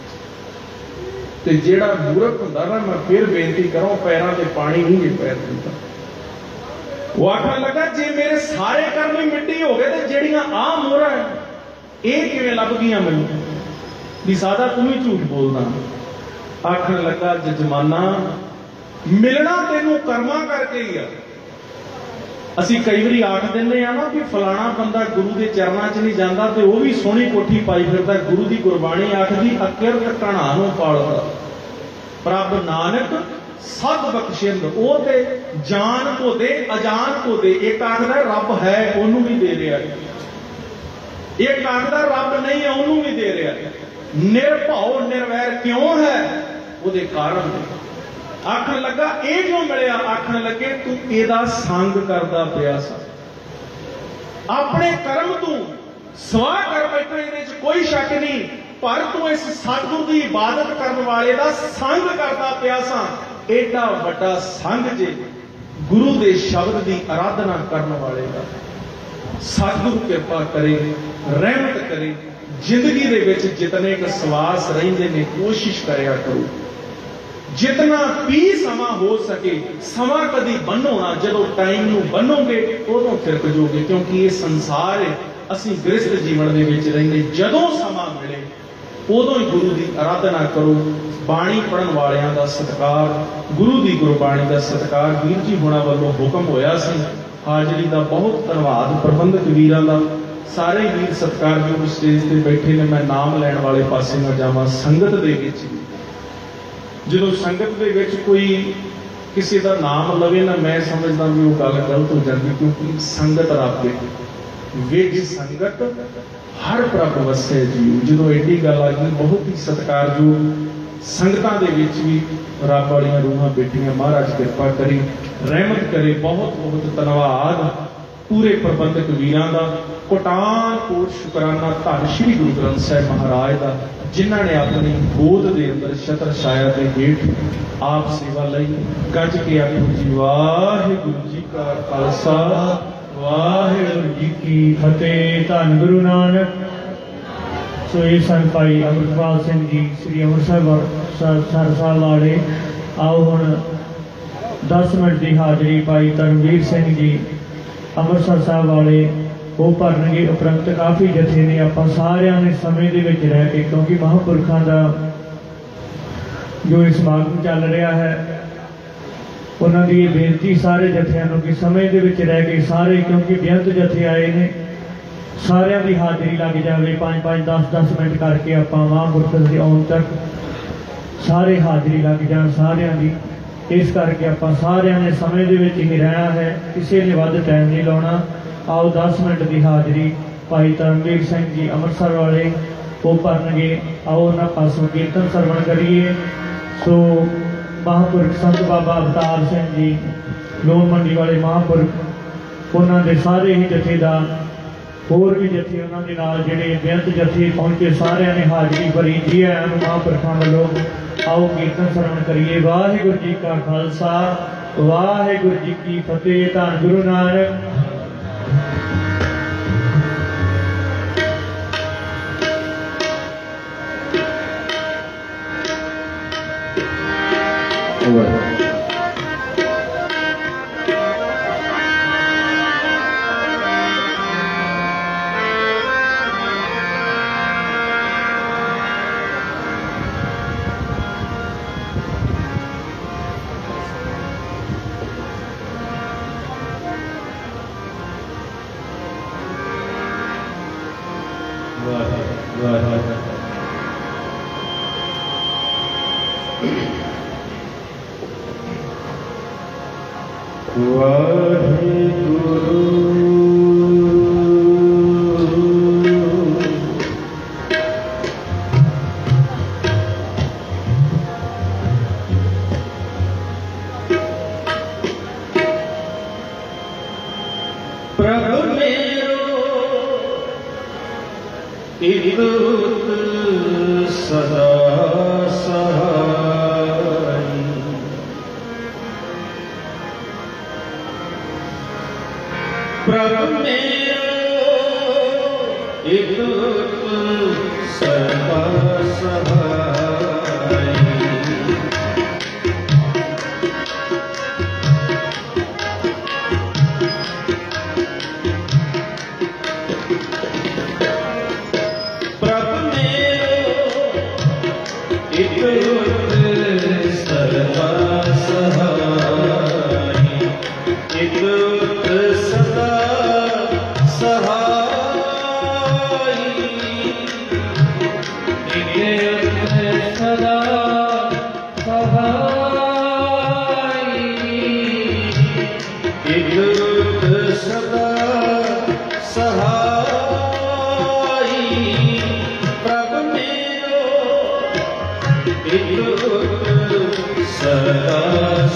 ਤੇ ਜਿਹੜਾ ਮੂਰਖ ਹੁੰਦਾ ਨਾ, ਮੈਂ ਫਿਰ ਬੇਨਤੀ ਕਰਾਂ, ਪੈਰਾਂ ਤੇ ਪਾਣੀ ਨਹੀਂ ਜੇ ਪੈਰ ਦਿੰਦਾ। ਉਹ ਆਖਣ ਲੱਗਾ ਜੇ ਮੇਰੇ ਸਾਰੇ ਕਰਮ ਹੀ ਮਿੱਟੀ ਹੋ ਗਏ ਤੇ ਜਿਹੜੀਆਂ ਆਹ ਮੋਹਰਾਂ ਇਹ ਕਿਵੇਂ ਲੱਭ ਗਈਆਂ ਮੈਨੂੰ? ਵੀ ਸਾਦਾ ਤੂੰ ਵੀ ਝੂਠ ਬੋਲਦਾ। ਆਖਣ ਲੱਗਾ ਜਜਮਾਨਾ ਮਿਲਣਾ ਤੈਨੂੰ ਕਰਮਾਂ ਕਰਕੇ ਹੀ ਆ। ਅਸੀਂ ਕਈ ਵਾਰੀ ਆਖ ਦਿੰਦੇ ਆ ਨਾ ਵੀ ਫਲਾਣਾ ਬੰਦਾ ਗੁਰੂ ਦੇ ਚਰਨਾਂ 'ਚ ਨਹੀਂ ਜਾਂਦਾ, ਤੇ ਉਹ ਵੀ ਸੋਹਣੀ ਕੋਠੀ ਪਾਈ ਫਿਰਦਾ। ਗੁਰੂ ਦੀ ਗੁਰਬਾਣੀ ਆਖਦੀ ਅਕਿਰਤ ਕਣਾ ਨੂੰ ਪਾਲਦਾ ਪ੍ਰਭ ਨਾਨਕ ਸਭ ਬਖਸ਼ਿੰਦ। ਉਹ ਤੇ ਜਾਨ ਕੋ ਦੇ ਅਜਾਨ ਕੋ ਦੇ। ਇੱਕ ਆਖਦਾ ਰੱਬ ਹੈ ਉਹਨੂੰ ਵੀ ਦੇ ਰਿਹਾ, ਇੱਕ ਆਖਦਾ ਰੱਬ ਨਹੀਂ ਹੈ ਉਹਨੂੰ ਵੀ ਦੇ ਰਿਹਾ। ਨਿਰਭਉ ਨਿਰਵੈਰ ਕਿਉਂ ਹੈ? ਉਹਦੇ ਕਾਰਨ। ਆਖਣ ਲੱਗਾ ਇਹ ਕਿਉਂ ਮਿਲਿਆ? ਆਖਣ ਲੱਗੇ ਤੂੰ ਇਹਦਾ ਸੰਗ ਕਰਦਾ ਪਿਆ ਸੀ। ਆਪਣੇ ਕਰਮ ਤੂੰ ਸਵਾਹ ਕਰ ਬੈਠਾ, ਇਹਦੇ 'ਚ ਕੋਈ ਸ਼ੱਕ ਨਹੀਂ। ਪਰ ਤੂੰ ਇਸ ਸਤਿਗੁਰ ਦੀ ਇਬਾਦਤ ਕਰਨ ਵਾਲੇ ਦਾ ਸੰਗ ਕਰਦਾ ਪਿਆ ਸਾਂ। ਏਡਾ ਵੱਡਾ ਸੰਗ ਜੇ ਗੁਰੂ ਦੇ ਸ਼ਬਦ ਦੀ ਆਰਾਧਨਾ ਕਰਨ ਵਾਲੇ ਦਾ। ਸਤਿਗੁਰੂ ਕਿਰਪਾ ਕਰੇ, ਰਹਿਮਤ ਕਰੇ। ਜ਼ਿੰਦਗੀ ਦੇ ਵਿੱਚ ਜਿਤਨੇ ਕੁ ਸਵਾਸ ਰਹਿੰਦੇ ਨੇ ਕੋਸ਼ਿਸ਼ ਕਰਿਆ ਕਰੋ, ਜਿਤਨਾ ਵੀ ਸਮਾਂ ਹੋ ਸਕੇ। ਸਮਾਂ ਕਦੀ ਬੰਨੋ ਨਾ, ਜਦੋਂ ਟਾਈਮ ਨੂੰ ਬੰਨੋਗੇ ਉਦੋਂ ਤਿਰਕ ਜੋਗੇ, ਕਿਉਂਕਿ ਇਹ ਸੰਸਾਰ ਹੈ। ਅਸੀਂ ਗ੍ਰਸਥ ਜੀਵਨ ਦੇ ਵਿੱਚ ਰਹਿੰਦੇ, ਜਦੋਂ ਸਮਾਂ ਮਿਲੇ ਉਦੋਂ ਹੀ ਗੁਰੂ ਦੀ ਆਰਾਧਨਾ ਕਰੋ। ਬਾਣੀ ਪੜਨ ਵਾਲਿਆਂ ਦਾ ਸਤਿਕਾਰ, ਗੁਰੂ ਦੀ ਗੁਰਬਾਣੀ ਦਾ ਸਤਿਕਾਰ ਵੀਰ ਜੀ ਹੁਣਾਂ ਵੱਲੋਂ ਹੁਕਮ ਹੋਇਆ ਸੀ। ਹਾਜ਼ਰੀ ਦਾ ਬਹੁਤ ਧੰਨਵਾਦ ਪ੍ਰਬੰਧਕ ਵੀਰਾਂ ਦਾ। ਸਾਰੇ ਵੀਰ ਸਤਿਕਾਰਯੋਗ ਸਟੇਜ ਤੇ ਬੈਠੇ ਨੇ। ਮੈਂ ਨਾਮ ਲੈਣ ਵਾਲੇ ਪਾਸੇ ਨਾ ਜਾਵਾਂ। ਸੰਗਤ ਦੇ ਵਿੱਚ ਜਦੋਂ ਸੰਗਤ ਦੇ ਵਿੱਚ ਕੋਈ ਕਿਸੇ ਦਾ ਨਾਮ ਲਵੇ ਨਾ, ਮੈਂ ਸਮਝਦਾ ਵੀ ਉਹ ਗੱਲ ਗਲਤ ਹੋ ਜਾਂਦੀ, ਕਿਉਂਕਿ ਸੰਗਤ ਰੱਬ ਦੇ ਵਿੱਚ ਸੰਗਤ ਹਰ ਪ੍ਰਭ ਵਸੇ ਜੀਉ। ਜਦੋਂ ਐਡੀ ਗੱਲ ਆ ਗਈ, ਬਹੁਤ ਹੀ ਸਤਿਕਾਰਯੋਗ ਸੰਗਤਾਂ ਦੇ ਵਿੱਚ ਵੀ ਰੱਬ ਵਾਲੀਆਂ ਰੂਹਾਂ ਬੈਠੀਆਂ। ਮਹਾਰਾਜ ਕਿਰਪਾ ਕਰੇ, ਰਹਿਮਤ ਕਰੇ। ਬਹੁਤ ਬਹੁਤ ਧੰਨਵਾਦ ਪੂਰੇ ਪ੍ਰਬੰਧਕ ਵੀਰਾਂ ਦਾ। ਕੋਟਾਨ ਕੋਟ ਸ਼ੁਕਰਾਨਾ ਧੰਨ ਸ਼੍ਰੀ ਗੁਰੂ ਗ੍ਰੰਥ ਸਾਹਿਬ ਮਹਾਰਾਜ ਦਾ, ਜਿਨ੍ਹਾਂ ਨੇ ਆਪਣੀ ਗੋਦ ਦੇ ਅੰਦਰ ਛਤਰ ਛਾਇਆ ਦੇ ਹੇਠ ਆਪ ਸੇਵਾ ਲਈ। ਗੱਜ ਕੇ ਆਖੋ ਜੀ ਵਾਹਿਗੁਰੂ ਜੀ ਕਾ ਖਾਲਸਾ, ਵਾਹਿਗੁਰੂ ਜੀ ਕੀ ਫਤਿਹ। ਧੰਨ ਗੁਰੂ ਨਾਨਕ। ਸੋ ਇਹ ਸਨ ਭਾਈ ਅਮਰਪਾਲ ਸਿੰਘ ਜੀ ਸ੍ਰੀ ਅੰਮ੍ਰਿਤਸਰ ਸਾਹਿਬ ਵਾਲੇ। ਆਓ ਹੁਣ 10 ਮਿੰਟ ਦੀ ਹਾਜ਼ਰੀ ਭਾਈ ਧਰਮਵੀਰ ਸਿੰਘ ਜੀ ਅੰਮ੍ਰਿਤਸਰ ਸਾਹਿਬ ਵਾਲੇ ਉਹ ਭਰਨਗੇ। ਉਪਰੰਤ ਕਾਫੀ ਜਥੇ ਨੇ। ਆਪਾਂ ਸਾਰਿਆਂ ਨੇ ਸਮੇਂ ਦੇ ਵਿੱਚ ਰਹਿ ਕੇ, ਕਿਉਂਕਿ ਮਹਾਂਪੁਰਖਾਂ ਦਾ ਜੋ ਇਹ ਸਮਾਗਮ ਚੱਲ ਰਿਹਾ ਹੈ, ਉਹਨਾਂ ਦੀ ਇਹ ਬੇਨਤੀ ਸਾਰੇ ਜਥਿਆਂ ਨੂੰ ਕਿ ਸਮੇਂ ਦੇ ਵਿੱਚ ਰਹਿ ਕੇ ਸਾਰੇ, ਕਿਉਂਕਿ ਬੇਅੰਤ ਜਥੇ ਆਏ ਨੇ, ਸਾਰਿਆਂ ਦੀ ਹਾਜ਼ਰੀ ਲੱਗ ਜਾਵੇ। 5-5 10-10 ਮਿੰਟ ਕਰਕੇ ਆਪਾਂ ਮਹਾਂਪੁਰਖ ਦੇ ਆਉਣ ਤੱਕ ਸਾਰੇ ਹਾਜ਼ਰੀ ਲੱਗ ਜਾਣ ਸਾਰਿਆਂ ਦੀ। ਇਸ ਕਰਕੇ ਆਪਾਂ ਸਾਰਿਆਂ ਨੇ ਸਮੇਂ ਦੇ ਵਿੱਚ ਹੀ ਰਹਿਣਾ ਹੈ, ਕਿਸੇ ਨੇ ਵੱਧ ਟਾਈਮ ਨਹੀਂ ਲਾਉਣਾ। ਆਓ 10 ਮਿੰਟ ਦੀ ਹਾਜ਼ਰੀ ਭਾਈ ਧਰਮਵੀਰ ਸਿੰਘ ਜੀ ਅੰਮ੍ਰਿਤਸਰ ਵਾਲੇ ਉਹ ਭਰਨਗੇ। ਆਓ ਉਹਨਾਂ ਪਾਸੋਂ ਕੀਰਤਨ ਸਰਵਣ ਕਰੀਏ। ਸੋ ਮਹਾਂਪੁਰਖ ਸੰਤ ਬਾਬਾ ਅਵਤਾਰ ਸਿੰਘ ਜੀ ਲੋਨ ਮੰਡੀ ਵਾਲੇ ਮਹਾਂਪੁਰਖ, ਉਹਨਾਂ ਦੇ ਸਾਰੇ ਹੀ ਜਥੇਦਾਰ, ਹੋਰ ਵੀ ਜਥੇ ਉਹਨਾਂ ਦੇ ਨਾਲ ਜਿਹੜੇ ਬੇਅੰਤ ਜਥੇ ਪਹੁੰਚੇ, ਸਾਰਿਆਂ ਨੇ ਹਾਜ਼ਰੀ ਭਰੀ। ਜੀ ਆਇਆਂ ਨੂੰ ਮਹਾਂਪੁਰਖਾਂ ਵੱਲੋਂ। ਆਓ ਕੀਰਤਨ ਸਰਵਣ ਕਰੀਏ। ਵਾਹਿਗੁਰੂ ਜੀ ਕਾ ਖਾਲਸਾ, ਵਾਹਿਗੁਰੂ ਜੀ ਕੀ ਫਤਿਹ। ਧੰਨ ਗੁਰੂ ਨਾਨਕ।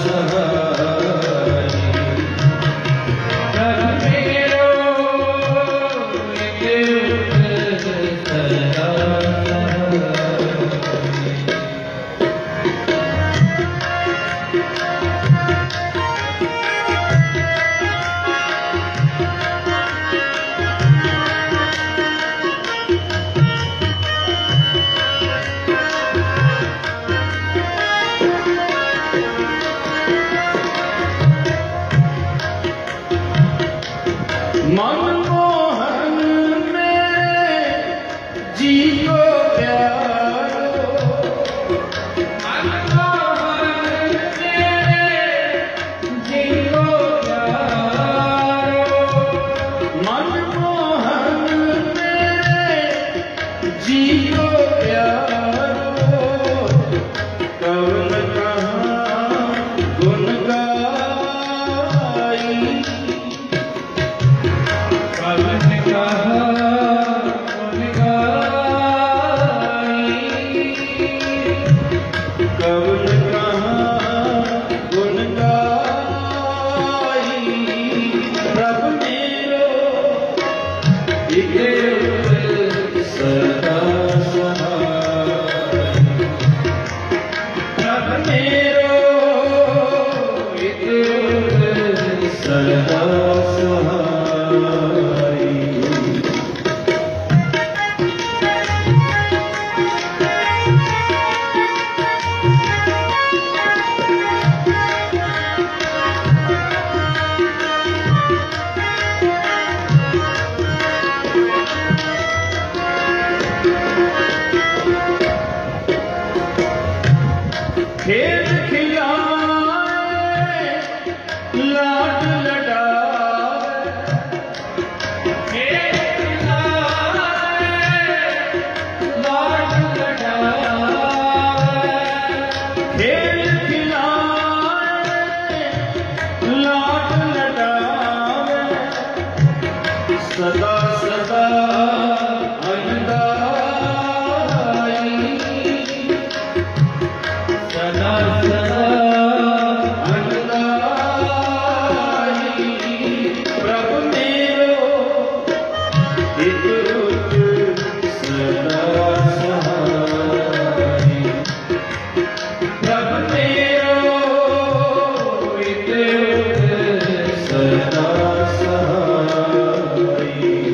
सदा मनमोहन में जी को प्यारो, मनमोहन में जी को प्यारो, मनमोहन में जी को प्यारो, कवन कहाँ गुण गाई, कवन कहाँ गुण गाई, कवन कहाँ गुण गाई, प्रभु मेरो एक सदा सहाय, प्रभु मेरो एक सदा सहाय। खेल खिलाए लाड लडाए, खेल खिलाए लाड लडाए, खेल खिलाए लाड लडाए, सदा सदा अनदाई, सदा सदा अनदाई, प्रभु मेरो एक सदा सहाय, प्रभु मेरो एक सदा सहाय।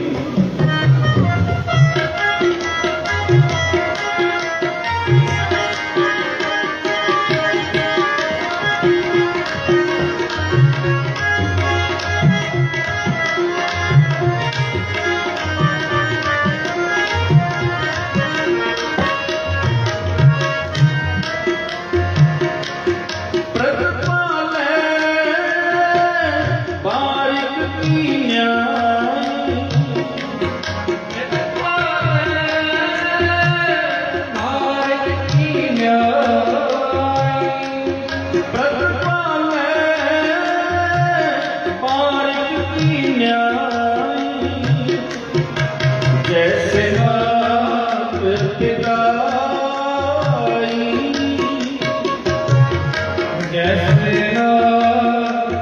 प्रतिपाले बारिक की न्याय, प्रतिपाले बारिक की न्याय, प्रतिपाले बारिक की न्याय, जैसे नाथ पिताई, जैसे नाथ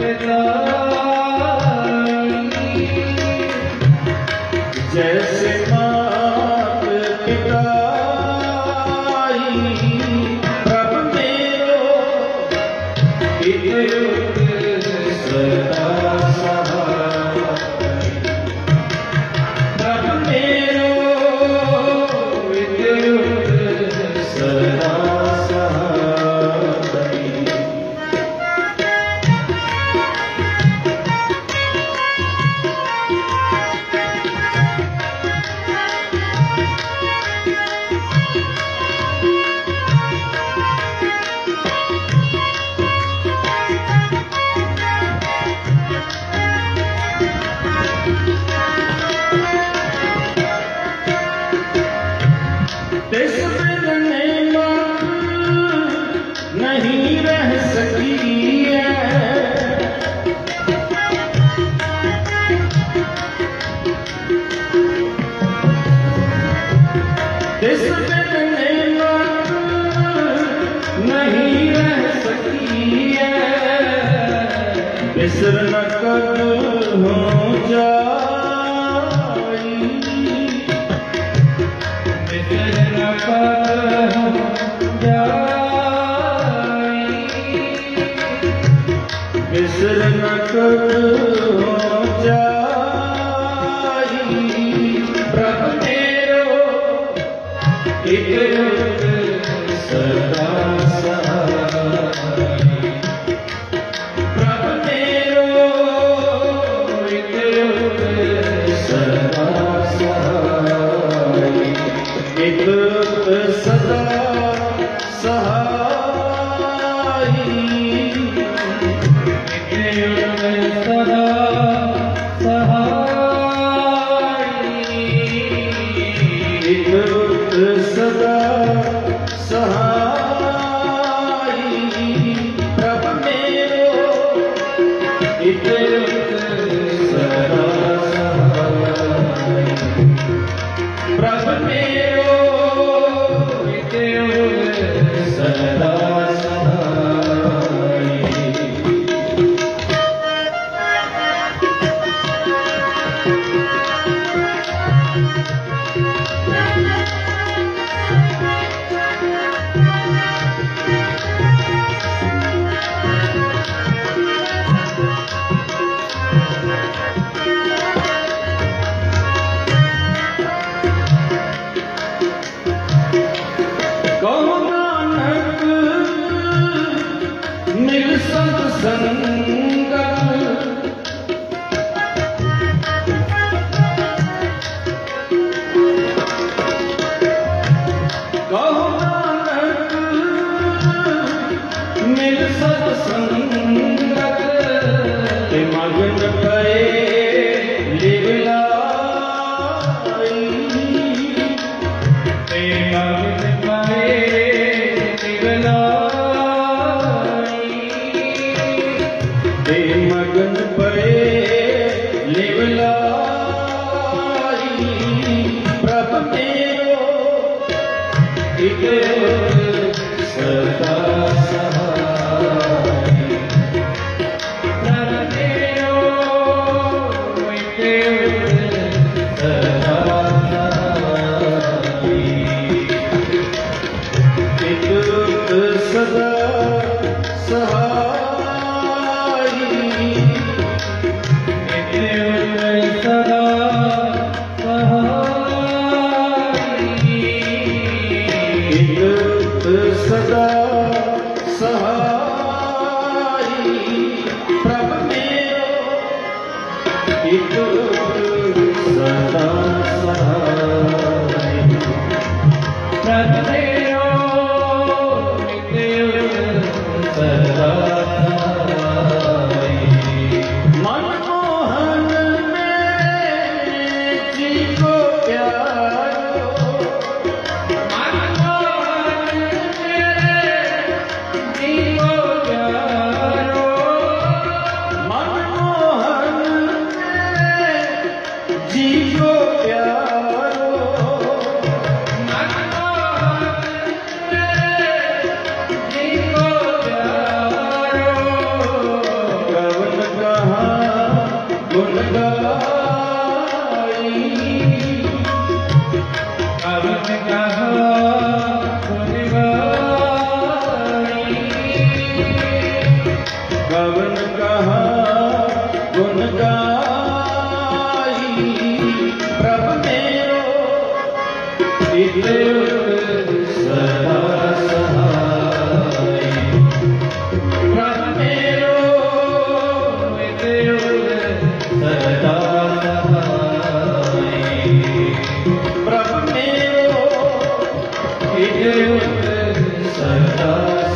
पिताई, जैसे नाथ पिताई, प्रभु मेरो एक सदा सहाय, प्रभु मेरो एक सदा सहाय। तिस बिन नेमत नहीं रह सकी है, तिस बिन नेमत नहीं रह सकी है, बिसर न कद हो जाई, बिसर न कद हो जाई, बिसर न कद हो जाई, प्रभु मेरो एक सदा सहाय, प्रभु मेरो एक सदा सदा सहाई प्रभ मेरो इत सदा सहाई प्रभ मेरो इत सदा सहाई मगन पड़े लिवलाई प्रभ मेरो इत सदा सहाई प्रभ मेरो इत सदा सहाई इत सदा सहाई सदा सहाई प्रभ मेरो इत सदा सहाई प्रभ मेरो इत सदा सहाई मनमोहन में जी को प्यारो कवन कहा गुण गाई प्रभ मेरो इत सदा सहाई प्रभ मेरो इत सदा सहाई प्रभ मेरो इत सदा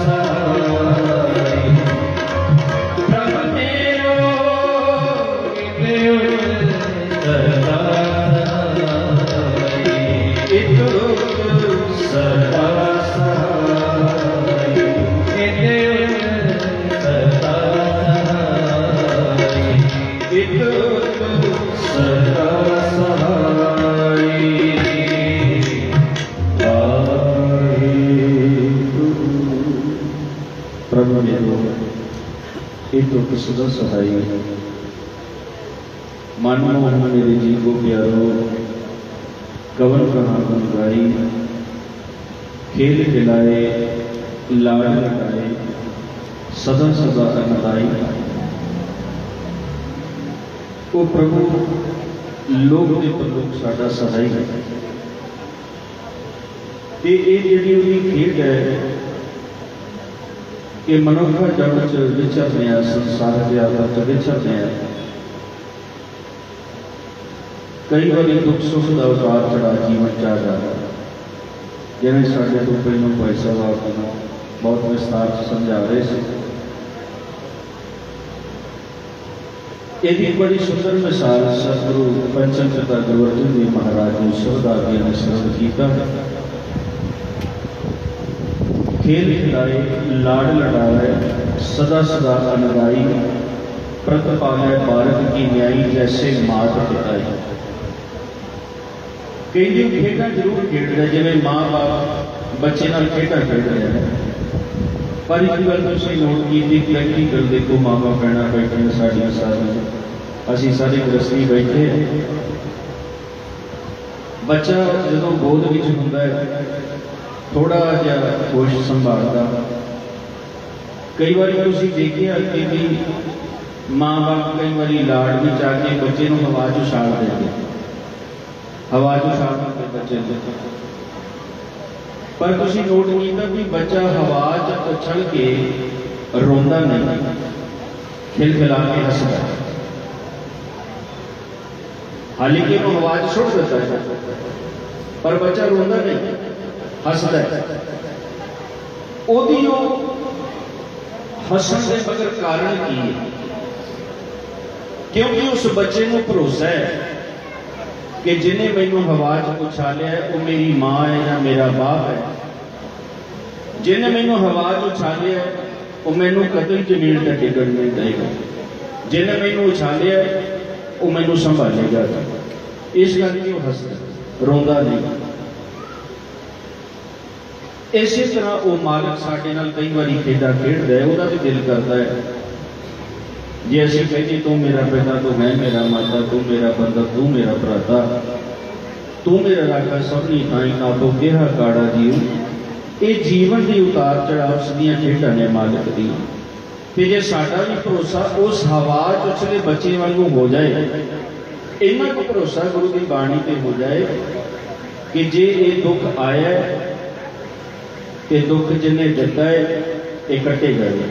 सहाई प्रभ मेरो इत सदा सहाई इत सदा सहाई इत सदा सहाई इत सदा सहाई प्रभु मेरो एक तो सदा सहाई मनमोहन मेरे जी को प्यारो कवन कहाँ गुण गाई खेल खिलाए लाड़ लगाए सदा सदा अनदाई ओ प्रभु लोग के प्रलोक साडा सहाई ये जी खेल है कि मनुखा जड़ च विचरने संसार के आदत विचरने कई बार दुख सुख का उतार चढ़ा जीवन चा जाता जिन्हें साढ़े तो पहलों भाई साहब बहुत विस्तार से समझा रहे थे ਇਹਦੀ ਬੜੀ ਸੁੰਦਰ ਮਿਸਾਲ ਸਤਿਗੁਰੂ ਪੰਚਮ ਪਿਤਾ ਗੁਰੂ ਅਰਜਨ ਦੇਵ ਮਹਾਰਾਜ ਨੇ ਸ਼ਬਦਾਂ ਨੇ ਸਰਵ ਕੀਤਾ। खेल खिलाए लाड लड़ाए सदा सदा अनदाई प्रतिपाले भारत की न्यायी जैसे मात पिताई। कई खेडा जरूर खेड रहे जिवें माँ बाप बच्चे नाल खेडा खेड रहे हैं, पर एक गल तुसीं नोट कीती प्रैक्टिकल देखो मामा भैणां बैठे साडियां सारियां असीं सारे गृहस्थी बैठे। बच्चा जदों गोद विच हुंदा है थोड़ा जिहा होश संभालता, कई बार तुसीं देखिआ कि भी माँ बाप कई बार लाड विच आके बच्चे नूं हवा च उछाल देंदे, हवा च उछाल देंदे बच्चे नूं। पर तुसीं नोट कीता भी बच्चा हवा च उछल के रोंदा नहीं, खिलखिला के हसदा। हालांकि वो हवा च सुट देता है पर बच्चा रोंदा नहीं, हसदा है। ओदी हसन के मगर कारण की है? क्योंकि उस बच्चे को भरोसा है कि जिन्हें मैनू हवा च उछालिया है वो मेरी माँ है या मेरा बाप है, जिन्हें मैनू हवा च उछालिया है वो मैनू कतई जमीन तक टिकट नहीं देगा, जिन्हें मैनू उछालिया है वो मैनू संभालेगा। इस करके वो हसदा, रोंदा नहीं। इसी तरह वो मालिक साडे नाल कई बार खेडा खेडदा है, उहदा भी दिल करता है जे असीं कहिए तू मेरा पिता, तू मैं मेरा माता, तू मेरा बंदा, तू मेरा भराता, तू मेरा राखा सबनी ताई आपो केहा काड़ा जीव। ये जीवन की उतार चढ़ाव सदियां खेडां ने मालिक दी। ते जे साडा भी भरोसा उस हवा च उछले बच्चे वांगू हो जाए, इन्ना को भरोसा गुरु की बाणी ते हो जाए कि जे ये दुख आया ते दुख जिन्हें दिता है ये कटे गए,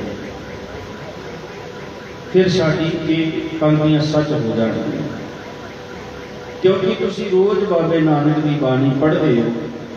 फिर साडी ये पंक्तियां सच हो जाएंगी। क्योंकि तुसी रोज बाबे नानक की बाणी पढ़ते हो,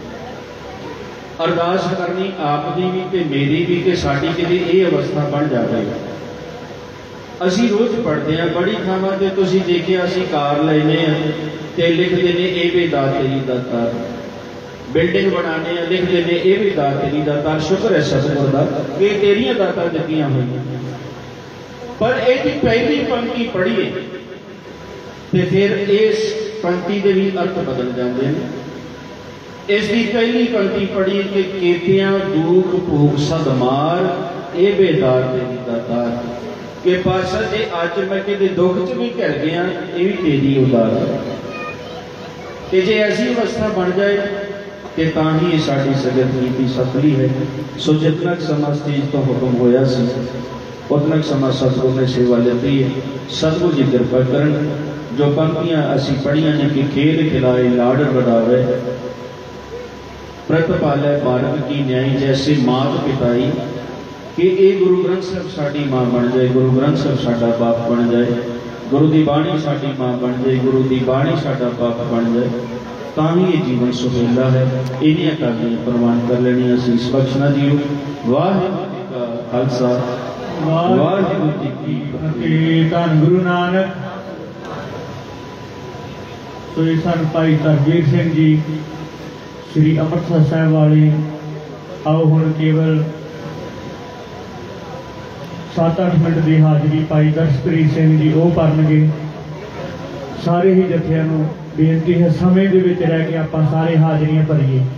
अरदास करनी आपकी भी ते मेरी भी कि साडी किते ये अवस्था बन जाए। असी रोज पढ़ते हैं, बड़ी थावां ते तुसी देखिया असी कार लेने ते लिखते ने ये भी दातेरी दाता, बिल्डिंग बनाने लिखते हैं ये भी दातेरी दाता, शुक्र है सतगुर दा कि तेरियां दातां दित्तियां होईयां। पर यदि पहली पंक्ति पढ़िए तो फिर इस पंक्ति के भी अर्थ बदल जाते हैं। इसकी पहली पंक्ति पढ़ी कि केतियां दुख भूख सदमार ये बेदार तेरी दातार, कि पातशाह जे अज मैं किते दुख च भी घिर गया ये भी तेरी उदार है। कि जे ऐसी अवस्था बन जाए तो तां ही साडी सगत नीति सफली है। सो जितना समा स्टेज तो हुक्म होया सी उतना समा सतगुर ने सेवा लेती है। सतगुर जी कृपा करन जो पंक्तियां असी पढ़ियां ने कि खेल खिलाए लाड बढ़ावे प्रतिपाले भारत की न्याय जैसे मात पिताई, कि ये गुरु ग्रंथ साहब साडी मां बन जाए, गुरु ग्रंथ साहब साडा बाप बन जाए, गुरु की बाणी साडी मां बन जाए, गुरु की बाणी साडा बाप बन जाए, तां ही ये जीवन सुहेला है। इन्हियां कालियां प्रमाण कर लेनियां असीस बख्शना जीओ। वाहिगुरू जी का खालसा वाहिगुरू जी की फतेह। धन गुरु नानक। तो ये सन भाई धर्मवीर सिंह जी श्री अमृतसर साहिब वाले। आओ हुण केवल 7-8 मिनट की हाजरी भाई दर्शप्रीत सिंह जी वो भरनगे। सारे ही जत्थियां नूं बेनती है समय दे विच रह के आपां सारे हाजरियां भरीए।